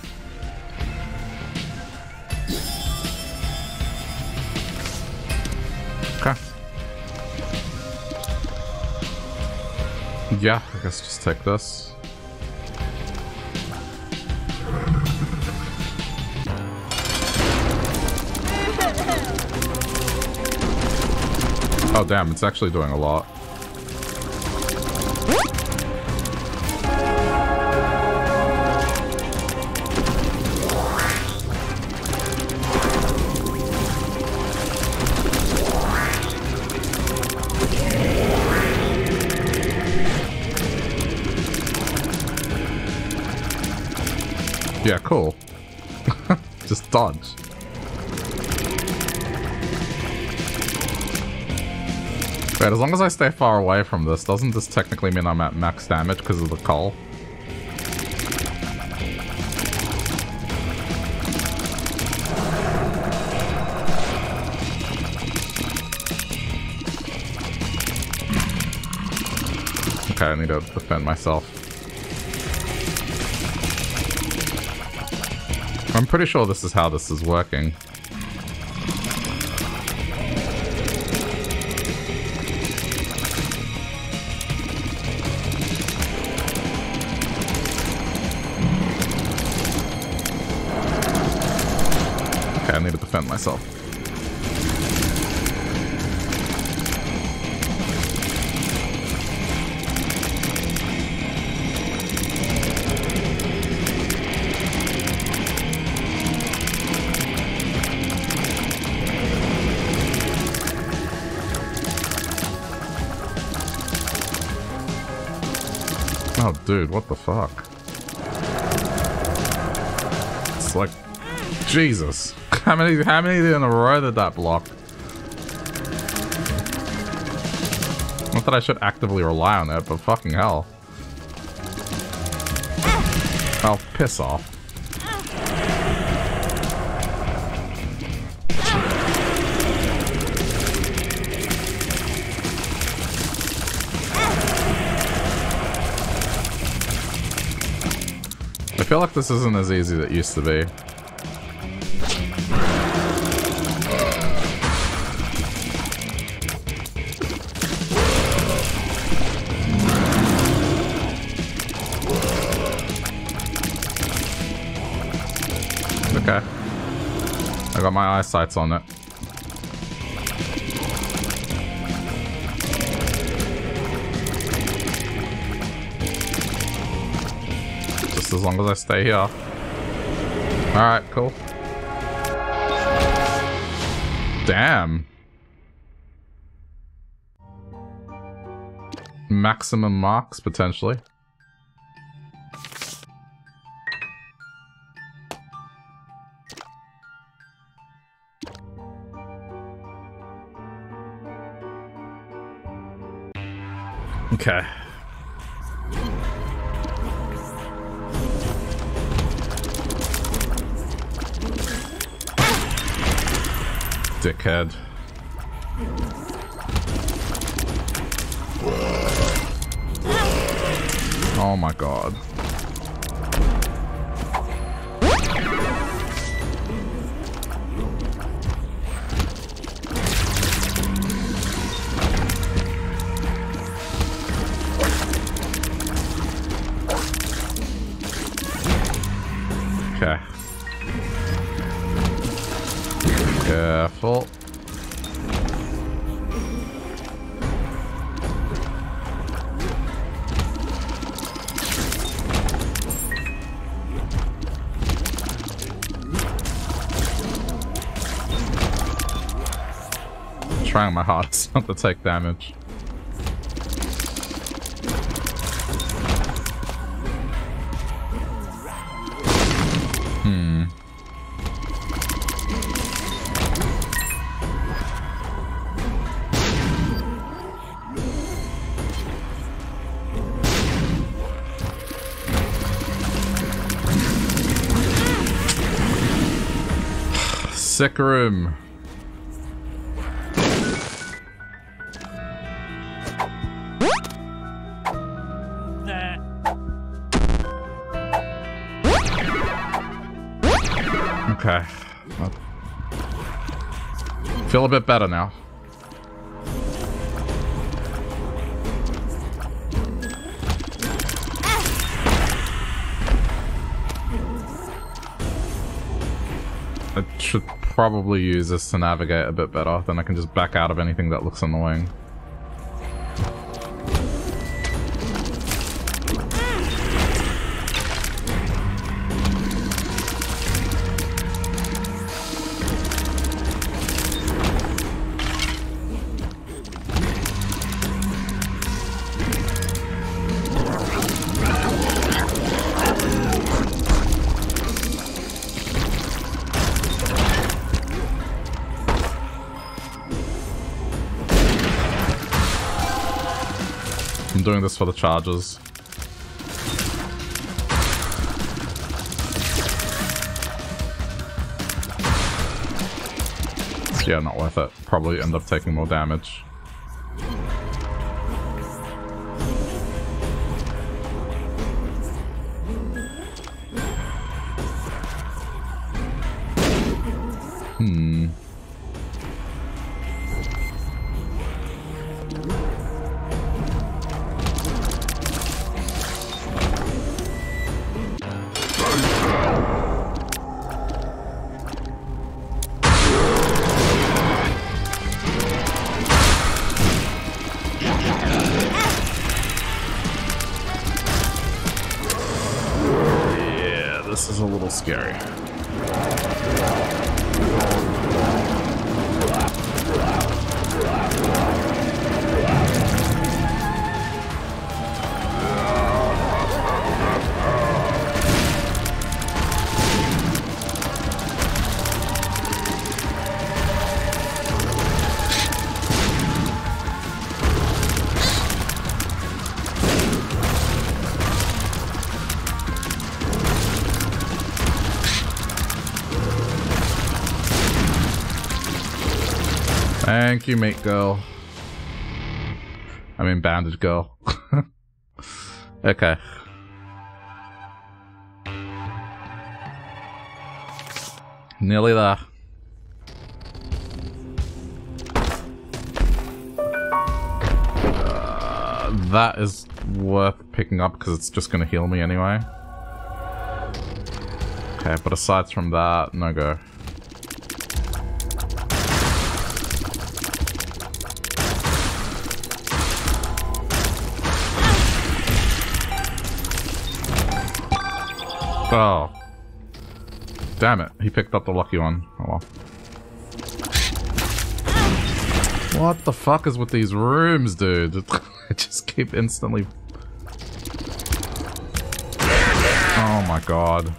Okay. Yeah, I guess just take this. Oh damn, it's actually doing a lot. Yeah, cool. Just dodge. Wait, as long as I stay far away from this, doesn't this technically mean I'm at max damage because of the cull? Okay, I need to defend myself. I'm pretty sure this is how this is working. I need to defend myself. Oh, dude, what the fuck? It's like, Jesus. How many, how many in a row did that block? Not that I should actively rely on it, but fucking hell. Oh, piss off. I feel like this isn't as easy as it used to be. Okay. I got my eyesights on it. Just as long as I stay here. Alright, cool. Damn. Maximum marks, potentially. Okay. Dickhead. Oh my god. Okay. Careful. Trying my hardest not to take damage. Hmm. Sick room. Okay. Feel a bit better now. I should probably use this to navigate a bit better, then I can just back out of anything that looks annoying. I'm doing this for the charges. Yeah, not worth it. Probably end up taking more damage. Hmm. This is a little scary. Thank you, mate girl. I mean, bandage girl. Okay. Nearly there. Uh, that is worth picking up because it's just going to heal me anyway. Okay, but aside from that, no go. Oh. Damn it. He picked up the lucky one. Oh well. What the fuck is with these rooms, dude? I just keep instantly... Oh my god.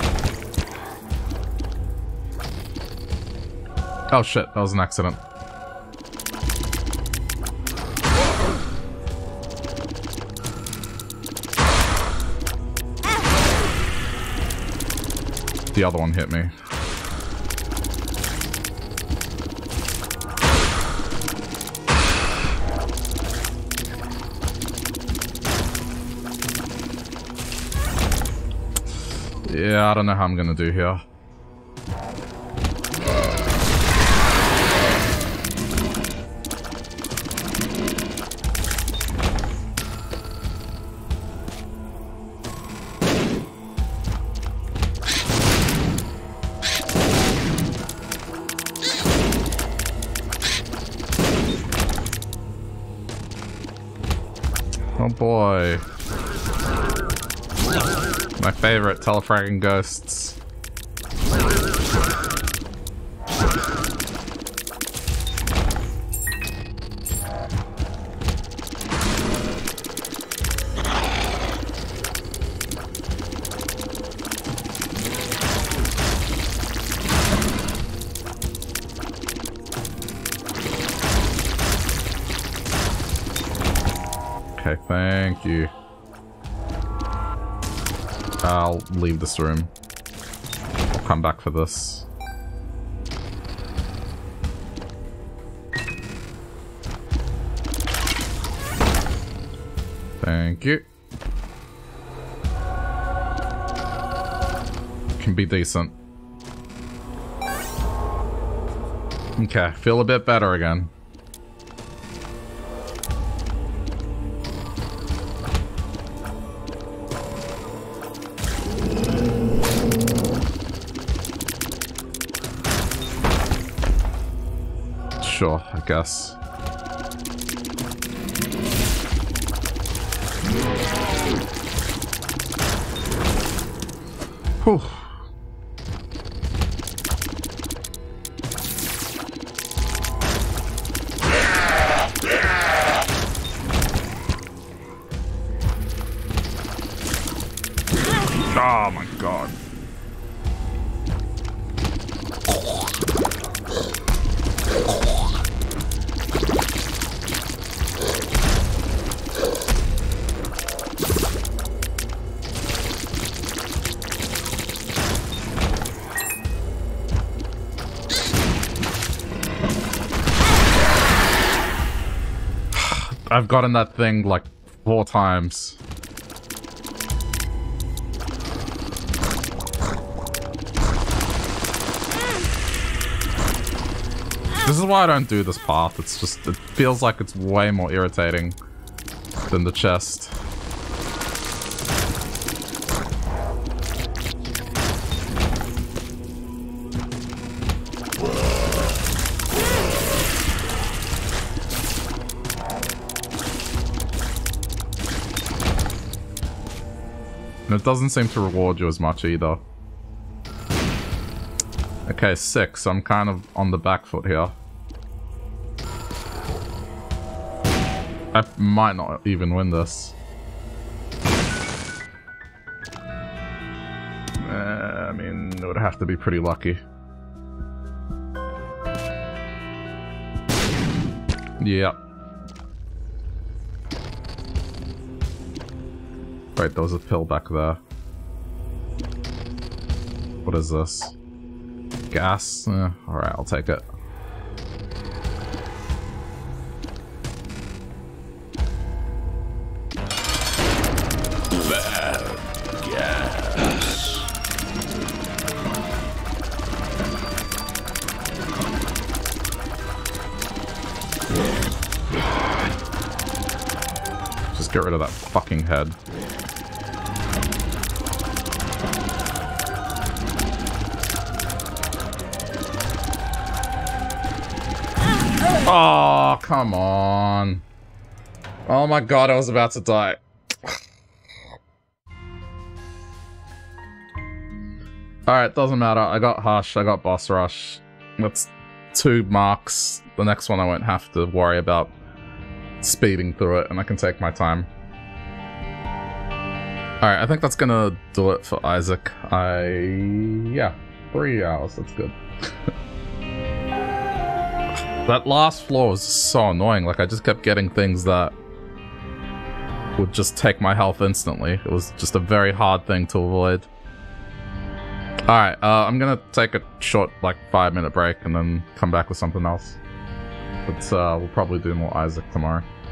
Oh shit, that was an accident. The other one hit me. Yeah, I don't know how I'm gonna do here. Oh boy. My favorite, telefragging ghosts. Okay, thank you. I'll leave this room. I'll come back for this. Thank you. Can be decent. Okay, feel a bit better again. Sure, I guess. Whew. Oh my god. I've gotten that thing like four times. This is why I don't do this path. It's just, it feels like it's way more irritating than the chest. And it doesn't seem to reward you as much either. Okay, six. I'm kind of on the back foot here. I might not even win this. Uh, I mean, it would have to be pretty lucky. Yep. Wait, there was a pill back there. What is this? Gas? Eh, alright, I'll take it. Bad gas. Just get rid of that fucking head. Oh, come on. Oh my god, I was about to die. Alright, doesn't matter. I got Hush, I got Boss Rush. That's two marks. The next one I won't have to worry about speeding through it, and I can take my time. Alright, I think that's gonna do it for Isaac. I... yeah, three hours, that's good. That last floor was so annoying, like I just kept getting things that would just take my health instantly. It was just a very hard thing to avoid. Alright, uh, I'm gonna take a short, like, five minute break and then come back with something else. But, uh, we'll probably do more Isaac tomorrow.